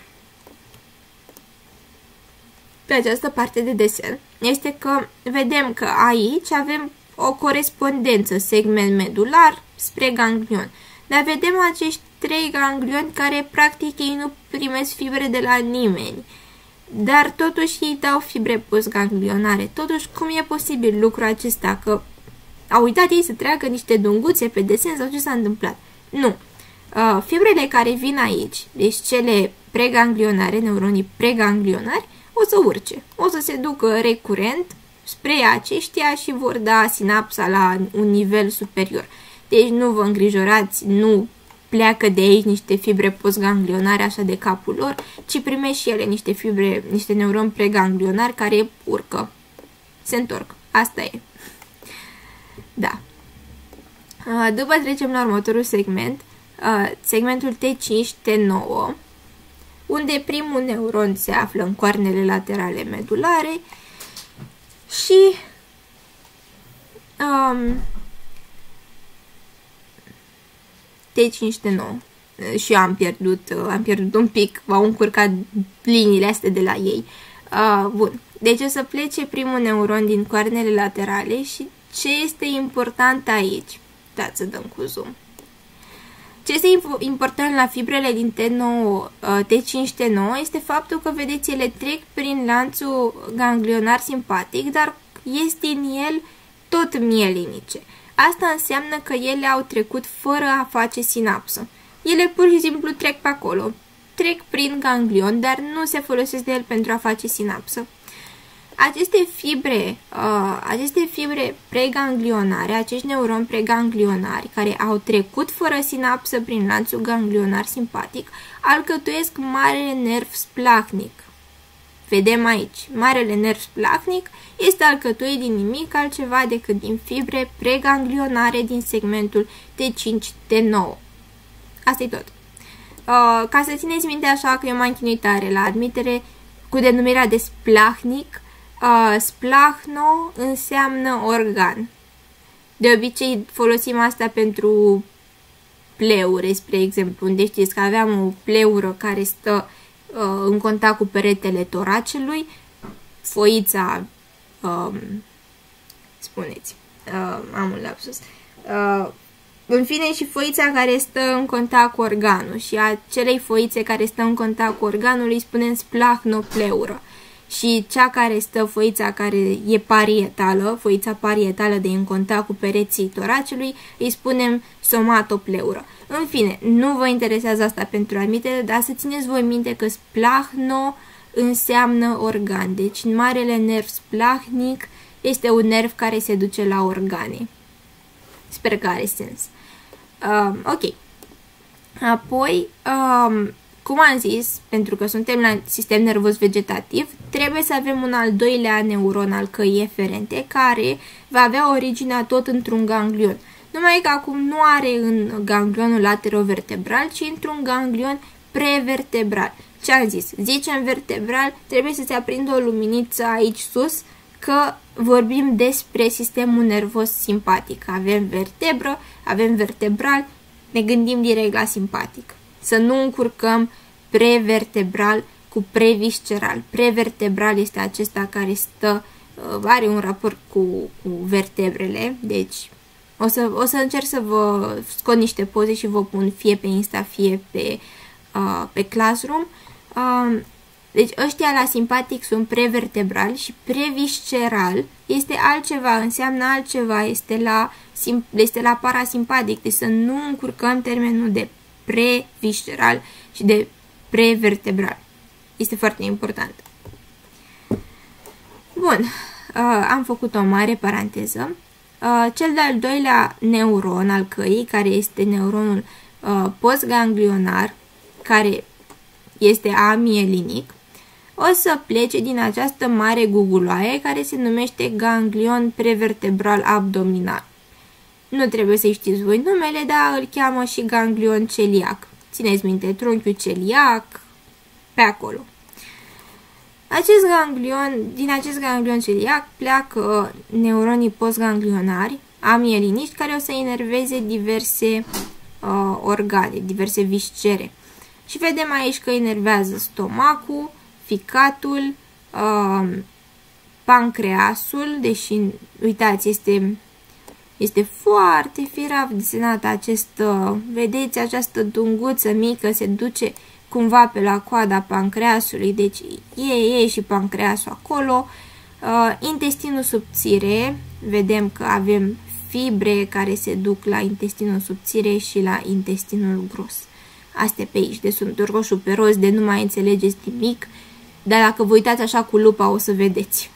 pe această parte de desen, este că vedem că aici avem o corespondență, segment medular spre ganglion. Dar vedem acești 3 ganglioni care practic ei nu primesc fibre de la nimeni. Dar totuși ei dau fibre postganglionare. Totuși, cum e posibil lucrul acesta? Că au uitat ei să treacă niște dunguțe pe desen sau ce s-a întâmplat? Nu. Fibrele care vin aici, deci cele preganglionare, neuronii preganglionari, o să urce. O să se ducă recurent spre aceștia și vor da sinapsa la un nivel superior. Deci nu vă îngrijorați, nu pleacă de aici niște fibre postganglionare așa de capul lor, ci primește și ele niște fibre, niște neuroni preganglionari care urcă. Se întorc. Asta e. Da. După trecem la următorul segment, segmentul T5-T9, unde primul neuron se află în coarnele laterale medulare și T5-T9. Și eu am pierdut un pic, v-au încurcat liniile astea de la ei. Bun. Deci o să plece primul neuron din coarnele laterale și ce este important aici? Dați să dăm cu zoom. Ce este important la fibrele din T5-T9 este faptul că, vedeți, ele trec prin lanțul ganglionar simpatic, dar este în el tot mielinice. Asta înseamnă că ele au trecut fără a face sinapsă. Ele pur și simplu trec pe acolo. Trec prin ganglion, dar nu se folosesc de el pentru a face sinapsă. Aceste fibre preganglionare, acești neuroni preganglionari care au trecut fără sinapsă prin lanțul ganglionar simpatic, alcătuiesc marele nerv splahnic. Vedem aici, marele nerv splahnic este alcătuit din nimic altceva decât din fibre preganglionare din segmentul T5-T9. Asta e tot. Ca să țineți minte așa că eu m-am chinuit tare la admitere cu denumirea de splahnic, splahno înseamnă organ. De obicei folosim asta pentru pleure, spre exemplu, unde știți că aveam o pleură care stă în contact cu peretele toracelui, foița, spuneți, am un lapsus, în fine, și foița care stă în contact cu organul, și acelei foițe care stă în contact cu organul îi spunem splachnopleură. Și cea care stă, foița care e parietală, foița parietală de în contact cu pereții toracelui, îi spunem somatopleură. În fine, nu vă interesează asta pentru admitere, dar să țineți voi minte că splahno înseamnă organ. Deci, marele nerv splahnic este un nerv care se duce la organe. Sper că are sens. Ok. Apoi, cum am zis, pentru că suntem la sistem nervos vegetativ, trebuie să avem un al doilea neuron al căii eferente, care va avea originea tot într-un ganglion. numai că acum nu are în ganglionul laterovertebral, ci într-un ganglion prevertebral. Ce am zis? Zicem vertebral, trebuie să se aprindă o luminiță aici sus, că vorbim despre sistemul nervos simpatic. Avem vertebră, avem vertebral, ne gândim direct la simpatic. Să nu încurcăm prevertebral cu previsceral. Prevertebral este acesta care are un raport cu vertebrele, deci o să încerc să vă scot niște poze și vă pun fie pe Insta, fie pe Classroom. Deci ăștia la simpatic sunt prevertebral și previsceral este altceva, înseamnă altceva, este la parasimpatic, deci să nu încurcăm termenul de previsceral și de prevertebral. Este foarte important. Bun, am făcut o mare paranteză. Cel de-al doilea neuron al căii, care este neuronul postganglionar, care este amielinic, o să plece din această mare guguloaie care se numește ganglion prevertebral abdominal. Nu trebuie să știți voi numele, dar îl cheamă și ganglion celiac. Țineți minte, trunchiul celiac, pe acolo. Din acest ganglion celiac pleacă neuronii postganglionari, amieliniști, care o să inerveze diverse organe, diverse viscere. Și vedem aici că inervează stomacul, ficatul, pancreasul, deși, uitați, este foarte firav desenat vedeți, această dunguță mică se duce cumva pe la coada pancreasului, deci e și pancreasul acolo. Intestinul subțire, vedem că avem fibre care se duc la intestinul subțire și la intestinul gros. Astea pe aici, deci sunt roșu pe roz, de nu mai înțelegeți nimic, dar dacă vă uitați așa cu lupa o să vedeți.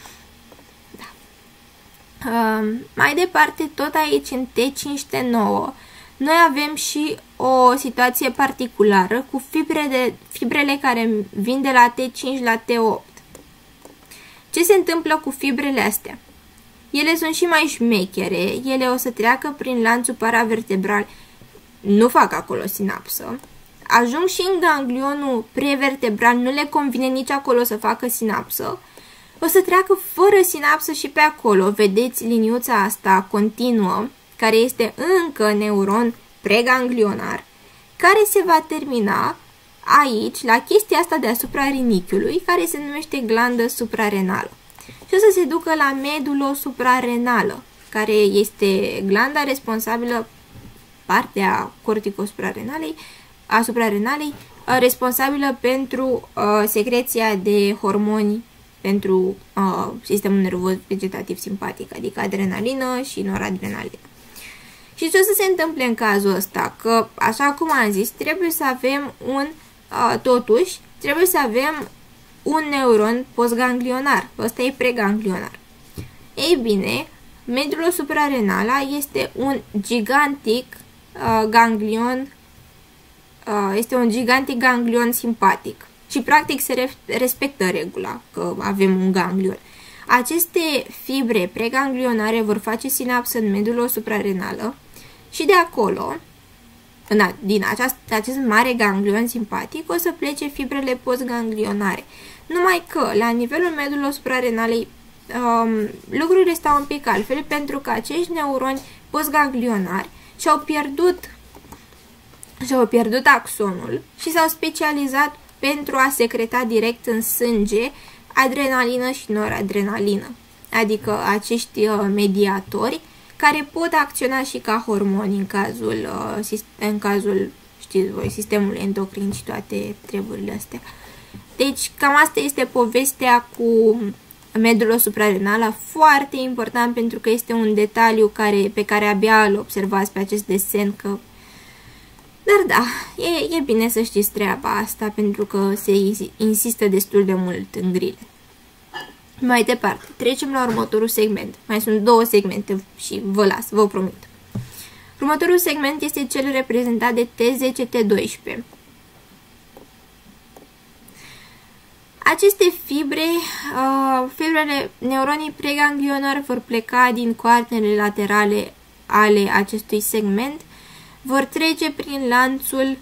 Da. Mai departe, tot aici în T5-T9, noi avem și o situație particulară cu fibrele care vin de la T5 la T8. Ce se întâmplă cu fibrele astea? Ele sunt și mai șmechere, ele o să treacă prin lanțul paravertebral, nu fac acolo sinapsă, ajung și în ganglionul prevertebral, nu le convine nici acolo să facă sinapsă, o să treacă fără sinapsă și pe acolo. Vedeți liniuța asta continuă, care este încă neuron preganglionar, care se va termina aici, la chestia asta deasupra rinichiului, care se numește glandă suprarenală. Și o să se ducă la medulo suprarenală, care este glanda responsabilă, partea corticosuprarenalei, a suprarenalei, responsabilă pentru secreția de hormoni pentru sistemul nervos vegetativ simpatic, adică adrenalină și noradrenalină. Și ce o să se întâmple în cazul ăsta? Că, așa cum am zis, trebuie să avem trebuie să avem un neuron postganglionar. Ăsta e preganglionar. Ei bine, medulo suprarenala este un gigantic ganglion, este un gigantic ganglion simpatic. Și practic se respectă regula că avem un ganglion. Aceste fibre preganglionare vor face sinapsă în medulo suprarenală și de acolo, din acest mare ganglion simpatic, o să plece fibrele postganglionare. Numai că, la nivelul medulo suprarenalei, lucrurile stau un pic altfel, pentru că acești neuroni postganglionari și-au pierdut axonul și s-au specializat pentru a secreta direct în sânge adrenalină și noradrenalină, adică acești mediatori care pot acționa și ca hormoni în cazul, știți voi, sistemului endocrin și toate treburile astea. Deci cam asta este povestea cu medulo suprarenala, foarte important pentru că este un detaliu pe care abia îl observați pe acest desen, că dar da, e bine să știți treaba asta, pentru că se insistă destul de mult în grile. Mai departe, trecem la următorul segment. Mai sunt 2 segmente și vă las, vă promit. Următorul segment este cel reprezentat de T10-T12. Aceste fibrele neuronii preganglionari vor pleca din coarnele laterale ale acestui segment vor trece prin lanțul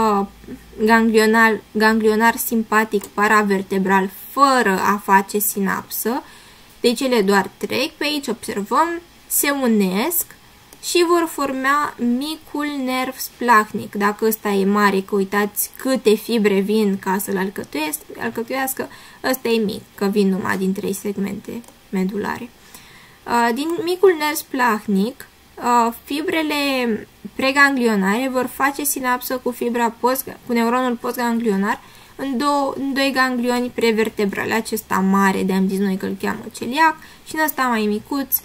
ganglionar simpatic paravertebral fără a face sinapsă. Deci ele doar trec pe aici, observăm, se unesc și vor forma micul nerv splahnic. Dacă ăsta e mare, că uitați câte fibre vin ca să-l alcătuiască, ăsta e mic, că vin numai din 3 segmente medulare. Din micul nerv splahnic, fibrele preganglionare vor face sinapsă cu neuronul postganglionar în doi ganglioni prevertebrale. Acesta mare, de-am zis noi că îl cheamă celiac, și în ăsta mai micuț,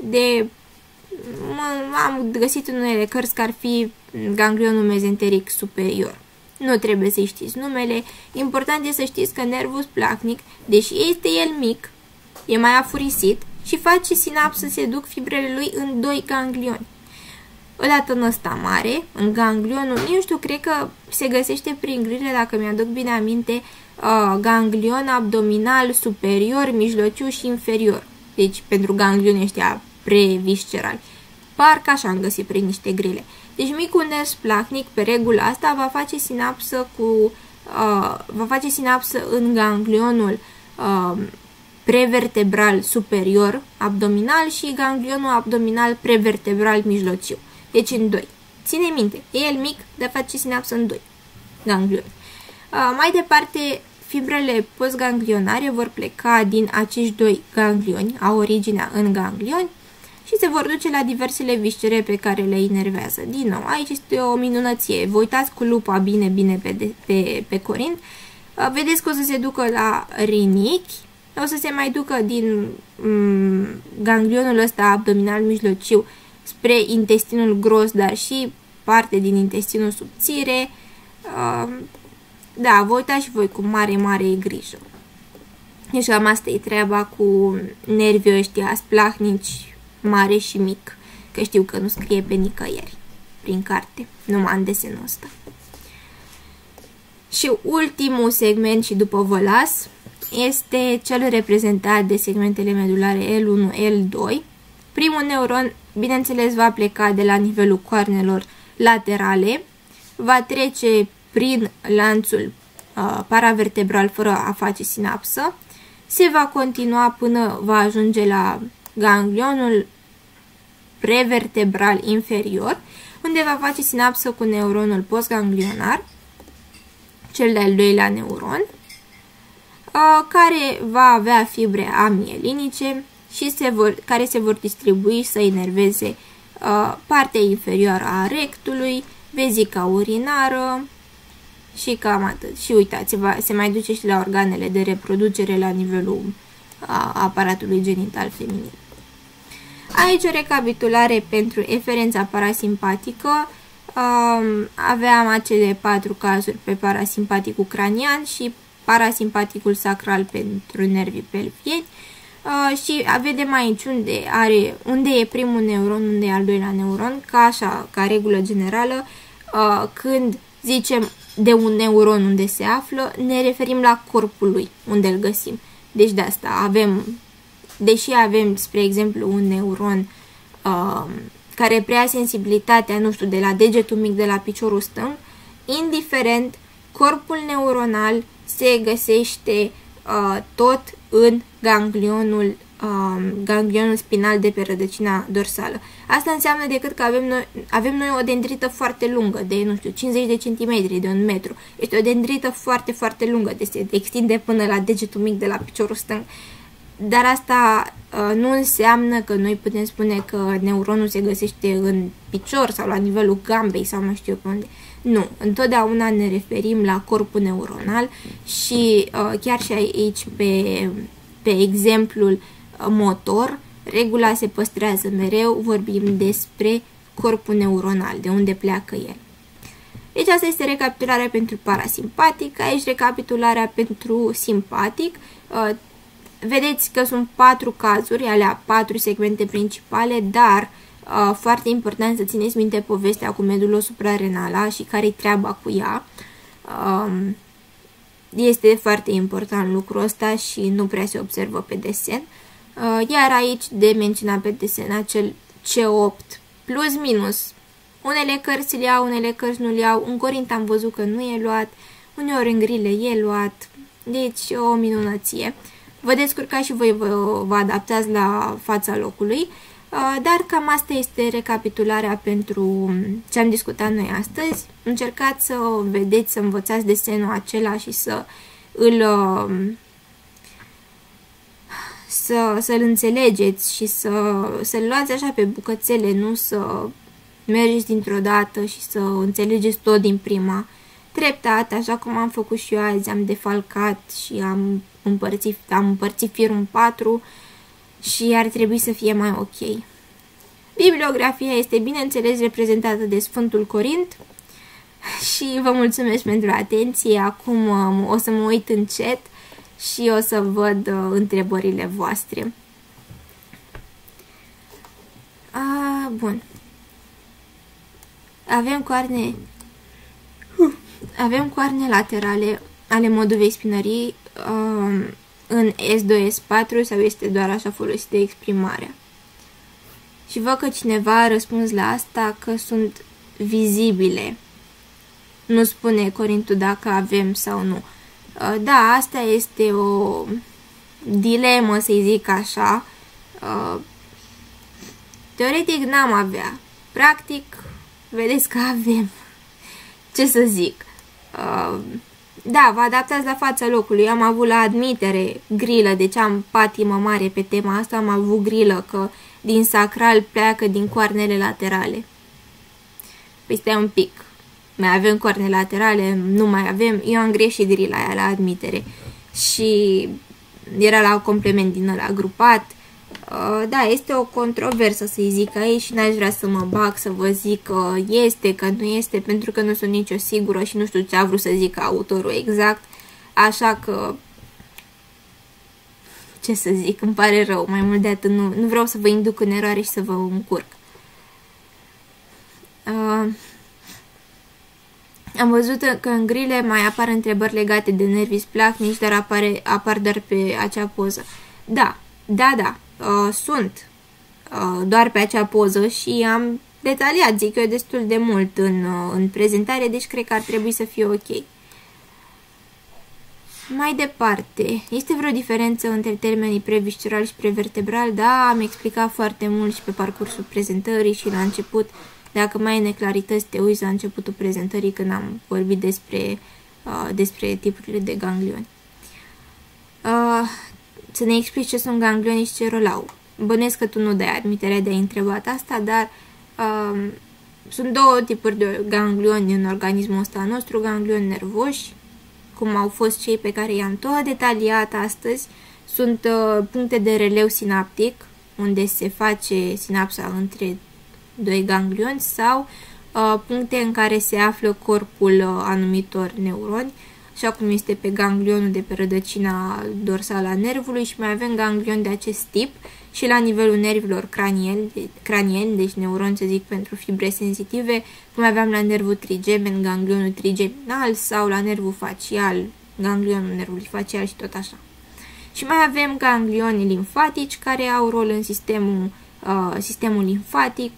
am găsit în unele cărți că ar fi ganglionul mezenteric superior. Nu trebuie să știți numele, important este să știți că nervul splahnic, deși este el mic, e mai afurisit și face sinapsă, se duc fibrele lui în 2 ganglioni. Odată în ăsta mare, în ganglionul, nu știu, cred că se găsește prin grile, dacă mi-aduc bine aminte, ganglion abdominal superior, mijlociu și inferior. Deci pentru ganglionii ăștia previscerali. Parcă așa am găsit prin niște grile. Deci micul nerv splahnic, pe regula asta, va face sinapsă în ganglionul prevertebral superior abdominal și ganglionul abdominal prevertebral mijlociu. Deci în 2. Ține minte, e el mic, dar face sinapsă în 2 ganglioni. Mai departe, fibrele postganglionare vor pleca din acești 2 ganglioni, au originea în ganglioni, și se vor duce la diversele viscere pe care le inervează. Din nou, aici este o minunăție. Vă uitați cu lupa bine pe corint. Vedeți că o să se ducă la rinichi, o să se mai ducă din ganglionul ăsta abdominal mijlociu spre intestinul gros, dar și parte din intestinul subțire. Da, vă uitați și voi cu mare grijă. Deci cam asta e treaba cu nervii ăștia splahnici, mare și mic, că știu că nu scrie pe nicăieri prin carte, numai în desenul ăsta. Și ultimul segment, și după vă las, este cel reprezentat de segmentele medulare L1, L2. Primul neuron, bineînțeles, va pleca de la nivelul coarnelor laterale, va trece prin lanțul paravertebral fără a face sinapsă, se va continua până va ajunge la ganglionul prevertebral inferior, unde va face sinapsă cu neuronul postganglionar, cel de-al doilea neuron, care va avea fibre amielinice și care se vor distribui să inerveze partea inferioară a rectului, vezica urinară și cam atât. Și uitați, se mai duce și la organele de reproducere la nivelul aparatului genital feminin. Aici o recapitulare pentru eferența parasimpatică. Aveam acele 4 cazuri pe parasimpaticul cranian și parasimpaticul sacral pentru nervii pelvieni. Și vedem aici unde e primul neuron, unde e al doilea neuron, ca regulă generală, când zicem de un neuron unde se află, ne referim la corpul lui, unde îl găsim. Deci de asta deși avem, spre exemplu, un neuron care preia sensibilitatea, nu știu, de la degetul mic, de la piciorul stâng, indiferent, corpul neuronal se găsește tot în ganglionul spinal de pe rădăcina dorsală. Asta înseamnă decât că avem noi o dendrită foarte lungă, de, nu știu, 50 de centimetri, de 1 metru. Este o dendrită foarte lungă, deci se extinde până la degetul mic de la piciorul stâng. Dar asta nu înseamnă că noi putem spune că neuronul se găsește în picior sau la nivelul gambei sau mai știu eu pe unde. Nu, întotdeauna ne referim la corpul neuronal și chiar și aici pe exemplul motor, regula se păstrează mereu, vorbim despre corpul neuronal, de unde pleacă el. Deci asta este recapitularea pentru parasimpatic, aici recapitularea pentru simpatic. Vedeți că sunt 4 cazuri, alea 4 segmente principale, dar foarte important să țineți minte povestea cu medula suprarenală și care-i treaba cu ea. Este foarte important lucrul ăsta și nu prea se observă pe desen. Iar aici de menționat pe desen acel C8 plus minus. Unele cărți le iau, unele cărți nu le iau. În Corint am văzut că nu e luat, uneori în grile e luat, deci o minunăție. Vă descurcați și voi vă adaptați la fața locului, dar cam asta este recapitularea pentru ce am discutat noi astăzi. Încercați să vedeți, să învățați desenul acela și să-l înțelegeți și să-l luați așa pe bucățele, nu să mergeți dintr-o dată și să înțelegeți tot din prima. Treptat, așa cum am făcut și eu azi, am defalcat și am împărțit firul în 4 și ar trebui să fie mai ok. Bibliografia este bineînțeles reprezentată de Sfântul Corint și vă mulțumesc pentru atenție. Acum o să mă uit în chat și o să văd întrebările voastre. Bun. Avem coarne laterale ale moduvei spinării în S2, S4 sau este doar așa folosită exprimarea? Și văd că cineva a răspuns la asta că sunt vizibile. Nu spune Corintul dacă avem sau nu. Da, asta este o dilemă, să-i zic așa. Teoretic n-am avea. Practic, vedeți că avem. Ce să zic? Da, vă adaptați la fața locului. Am avut la admitere grilă, deci am patimă mare pe tema asta. Am avut grilă că din sacral pleacă din coarnele laterale. Păi stai un pic. Mai avem coarne laterale, nu mai avem. Eu am greșit grila aia la admitere. Și era la complement din ăla grupat. Da, este o controversă, să-i zic aici și n-aș vrea să mă bag să vă zic că este, că nu este, pentru că nu sunt nicio sigură și nu știu ce a vrut să zică autorul exact. Așa că, ce să zic, îmi pare rău, mai mult de atât nu vreau să vă induc în eroare și să vă încurc. Am văzut că în grile mai apar întrebări legate de nervii splahnici, dar apar doar pe acea poză. Da. Sunt doar pe acea poză și am detaliat, zic eu, destul de mult în prezentare, deci cred că ar trebui să fie ok. Mai departe, este vreo diferență între termenii previsceral și prevertebral? Da, am explicat foarte mult și pe parcursul prezentării și la început. Dacă mai ai neclarități, te uiți la începutul prezentării când am vorbit despre tipurile de ganglioni. Să ne explici ce sunt ganglionii și ce rol au. Bănesc că tu nu dai admiterea de a întrebat asta, dar sunt două tipuri de ganglioni în organismul ăsta nostru, ganglioni nervoși, cum au fost cei pe care i-am tot detaliat astăzi. Sunt puncte de releu sinaptic, unde se face sinapsa între doi ganglioni, sau puncte în care se află corpul anumitor neuroni, așa cum este pe ganglionul de pe rădăcina dorsală a nervului, și mai avem ganglioni de acest tip și la nivelul nervilor cranieni, deci neuroni, să zic, pentru fibre sensitive, cum aveam la nervul trigemen, ganglionul trigeminal, sau la nervul facial, ganglionul nervului facial și tot așa. Și mai avem ganglionii limfatici, care au rol în sistemul limfatic,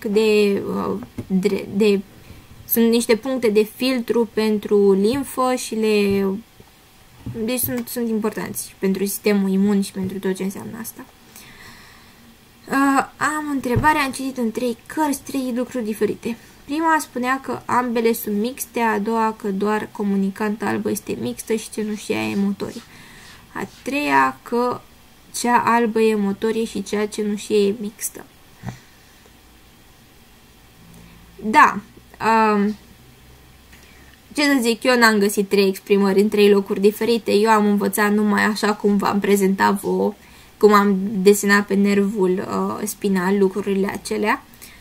sunt niște puncte de filtru pentru limfă și deci sunt importanți pentru sistemul imun și pentru tot ce înseamnă asta. Am o întrebare, am citit în 3 cărți 3 lucruri diferite. Prima spunea că ambele sunt mixte, a doua că doar comunicanta albă este mixtă și cenușia e motorie. A treia că cea albă e motorie și cea cenușie e mixtă. Da, ce să zic, eu n-am găsit 3 exprimări în 3 locuri diferite, eu am învățat numai așa cum v-am prezentat vouă, cum am desenat pe nervul spinal lucrurile acelea.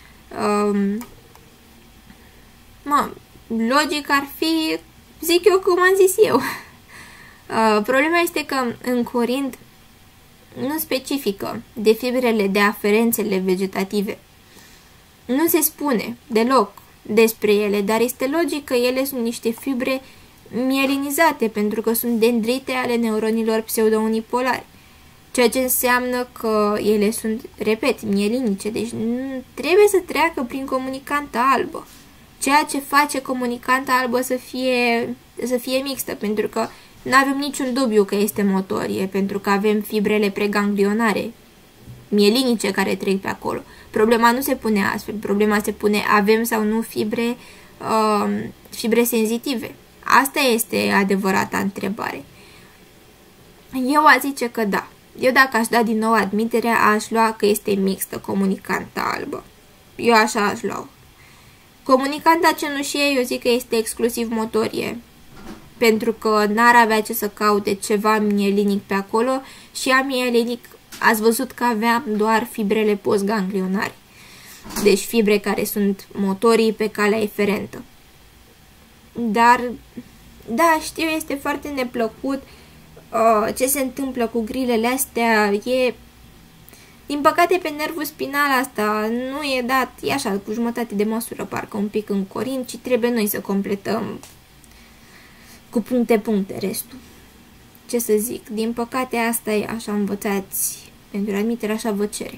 Logic ar fi, zic eu cum am zis eu. Problema este că în Corint nu specifică de fibrele de aferențele vegetative. Nu se spune deloc despre ele, dar este logic că ele sunt niște fibre mielinizate, pentru că sunt dendrite ale neuronilor pseudounipolari. ceea ce înseamnă că ele sunt, repet, mielinice, deci nu trebuie să treacă prin comunicantă albă, ceea ce face comunicanta albă să fie mixtă, pentru că nu avem niciun dubiu că este motorie, pentru că avem fibrele preganglionare, mielinice care trec pe acolo. Problema nu se pune astfel, problema se pune avem sau nu fibre senzitive. Asta este adevărata întrebare. Eu aș zice că da. Eu dacă aș da din nou admiterea, aș lua că este mixtă comunicanta albă. Eu așa aș lua. Comunicanta cenușie eu zic că este exclusiv motorie, pentru că n-ar avea ce să caute ceva mielinic pe acolo și a mielinic ați văzut că aveam doar fibrele postganglionare. Deci fibre care sunt motorii pe calea eferentă. Dar, da, știu, este foarte neplăcut ce se întâmplă cu grilele astea. Din păcate, pe nervul spinal asta nu e dat, e așa, cu jumătate de măsură, parcă un pic în corint, ci trebuie noi să completăm cu puncte restul. Ce să zic, din păcate asta e, așa învățați pentru admitere, așa vă cere.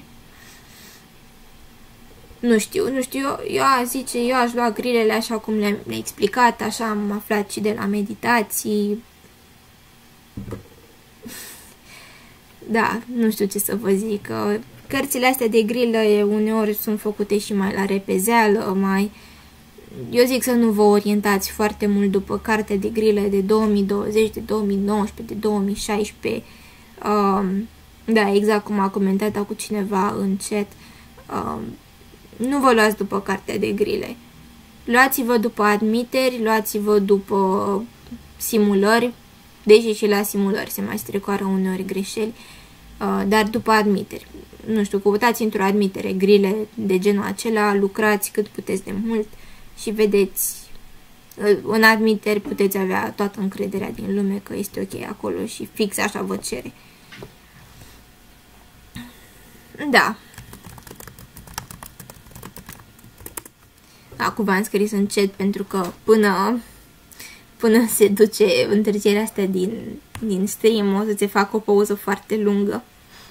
Nu știu, eu aș zice, eu aș lua grilele așa cum le-am explicat, așa am aflat și de la meditații. Da, nu știu ce să vă zic, că cărțile astea de grilă uneori sunt făcute și mai la repezeală, eu zic să nu vă orientați foarte mult după cartea de grilă de 2020, de 2019, de 2016. Da, exact cum a comentat acum cineva în chat. Nu vă luați după cartea de grile. Luați-vă după admiteri, luați-vă după simulări, deși și la simulări se mai strecoară uneori greșeli, dar după admiteri. Nu știu, căutați într-o admitere grile de genul acela, lucrați cât puteți de mult și vedeți, în admiteri puteți avea toată încrederea din lume că este ok acolo și fix așa vă cere. Da. Acum v-am scris în chat pentru că până se duce întârzierea asta din stream o să se facă o pauză foarte lungă.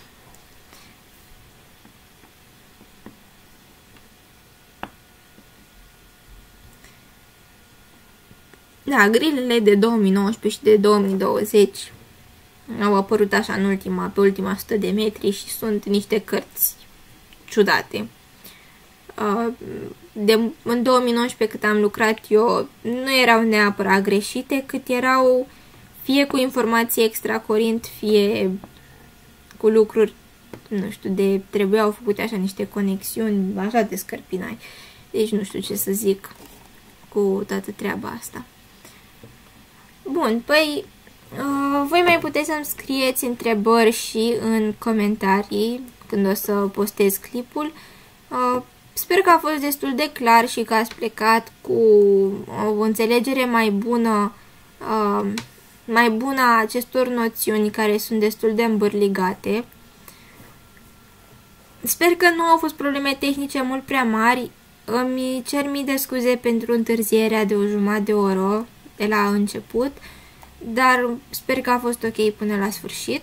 Da, grilele de 2019 și de 2020 au apărut așa pe ultima 100 de metri și sunt niște cărți ciudate. În 2019 cât am lucrat eu, nu erau neapărat greșite, cât erau fie cu informații extracorint, fie cu lucruri, nu știu, trebuiau făcute așa niște conexiuni, așa de scărpinai. Deci nu știu ce să zic cu toată treaba asta. Bun, păi voi mai puteți să-mi scrieți întrebări și în comentarii când o să postez clipul. Sper că a fost destul de clar și că ați plecat cu o înțelegere mai bună a acestor noțiuni care sunt destul de îmbârligate. Sper că nu au fost probleme tehnice mult prea mari. Îmi cer mii de scuze pentru întârzierea de o jumătate de oră de la început, dar sper că a fost ok până la sfârșit.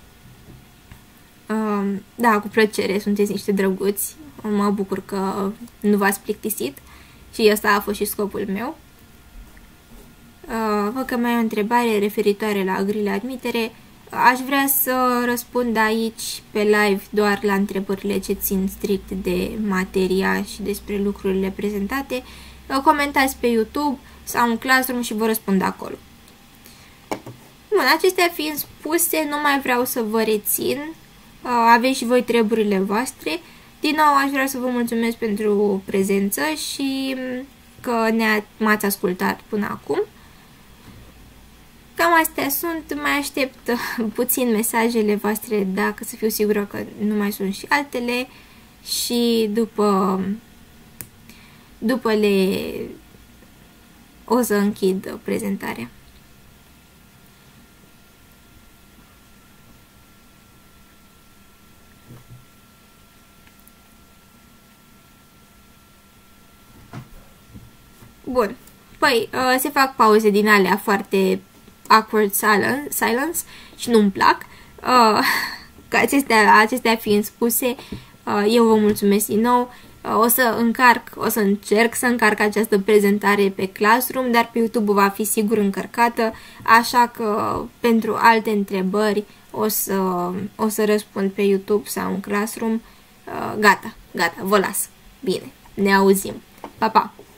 Da, cu plăcere, sunteți niște drăguți. Mă bucur că nu v-ați plictisit și ăsta a fost și scopul meu. Văd că mai e o întrebare referitoare la grile admitere. Aș vrea să răspund aici pe live doar la întrebările ce țin strict de materia și despre lucrurile prezentate. Comentați pe YouTube sau în Classroom și vă răspund acolo. Bun, acestea fiind spuse, nu mai vreau să vă rețin. Aveți și voi treburile voastre. Din nou, aș vrea să vă mulțumesc pentru prezență și că m-ați ascultat până acum. Cam astea sunt, mai aștept puțin mesajele voastre, dacă să fiu sigură că nu mai sunt și altele și după o să închid prezentarea. Bun, păi se fac pauze din alea foarte awkward silence și nu-mi plac. acestea fiind spuse, eu vă mulțumesc din nou. O să încerc să încarc această prezentare pe Classroom, dar pe YouTube va fi sigur încărcată, așa că pentru alte întrebări o să răspund pe YouTube sau în Classroom. Gata, vă las. Bine, ne auzim. Pa, pa!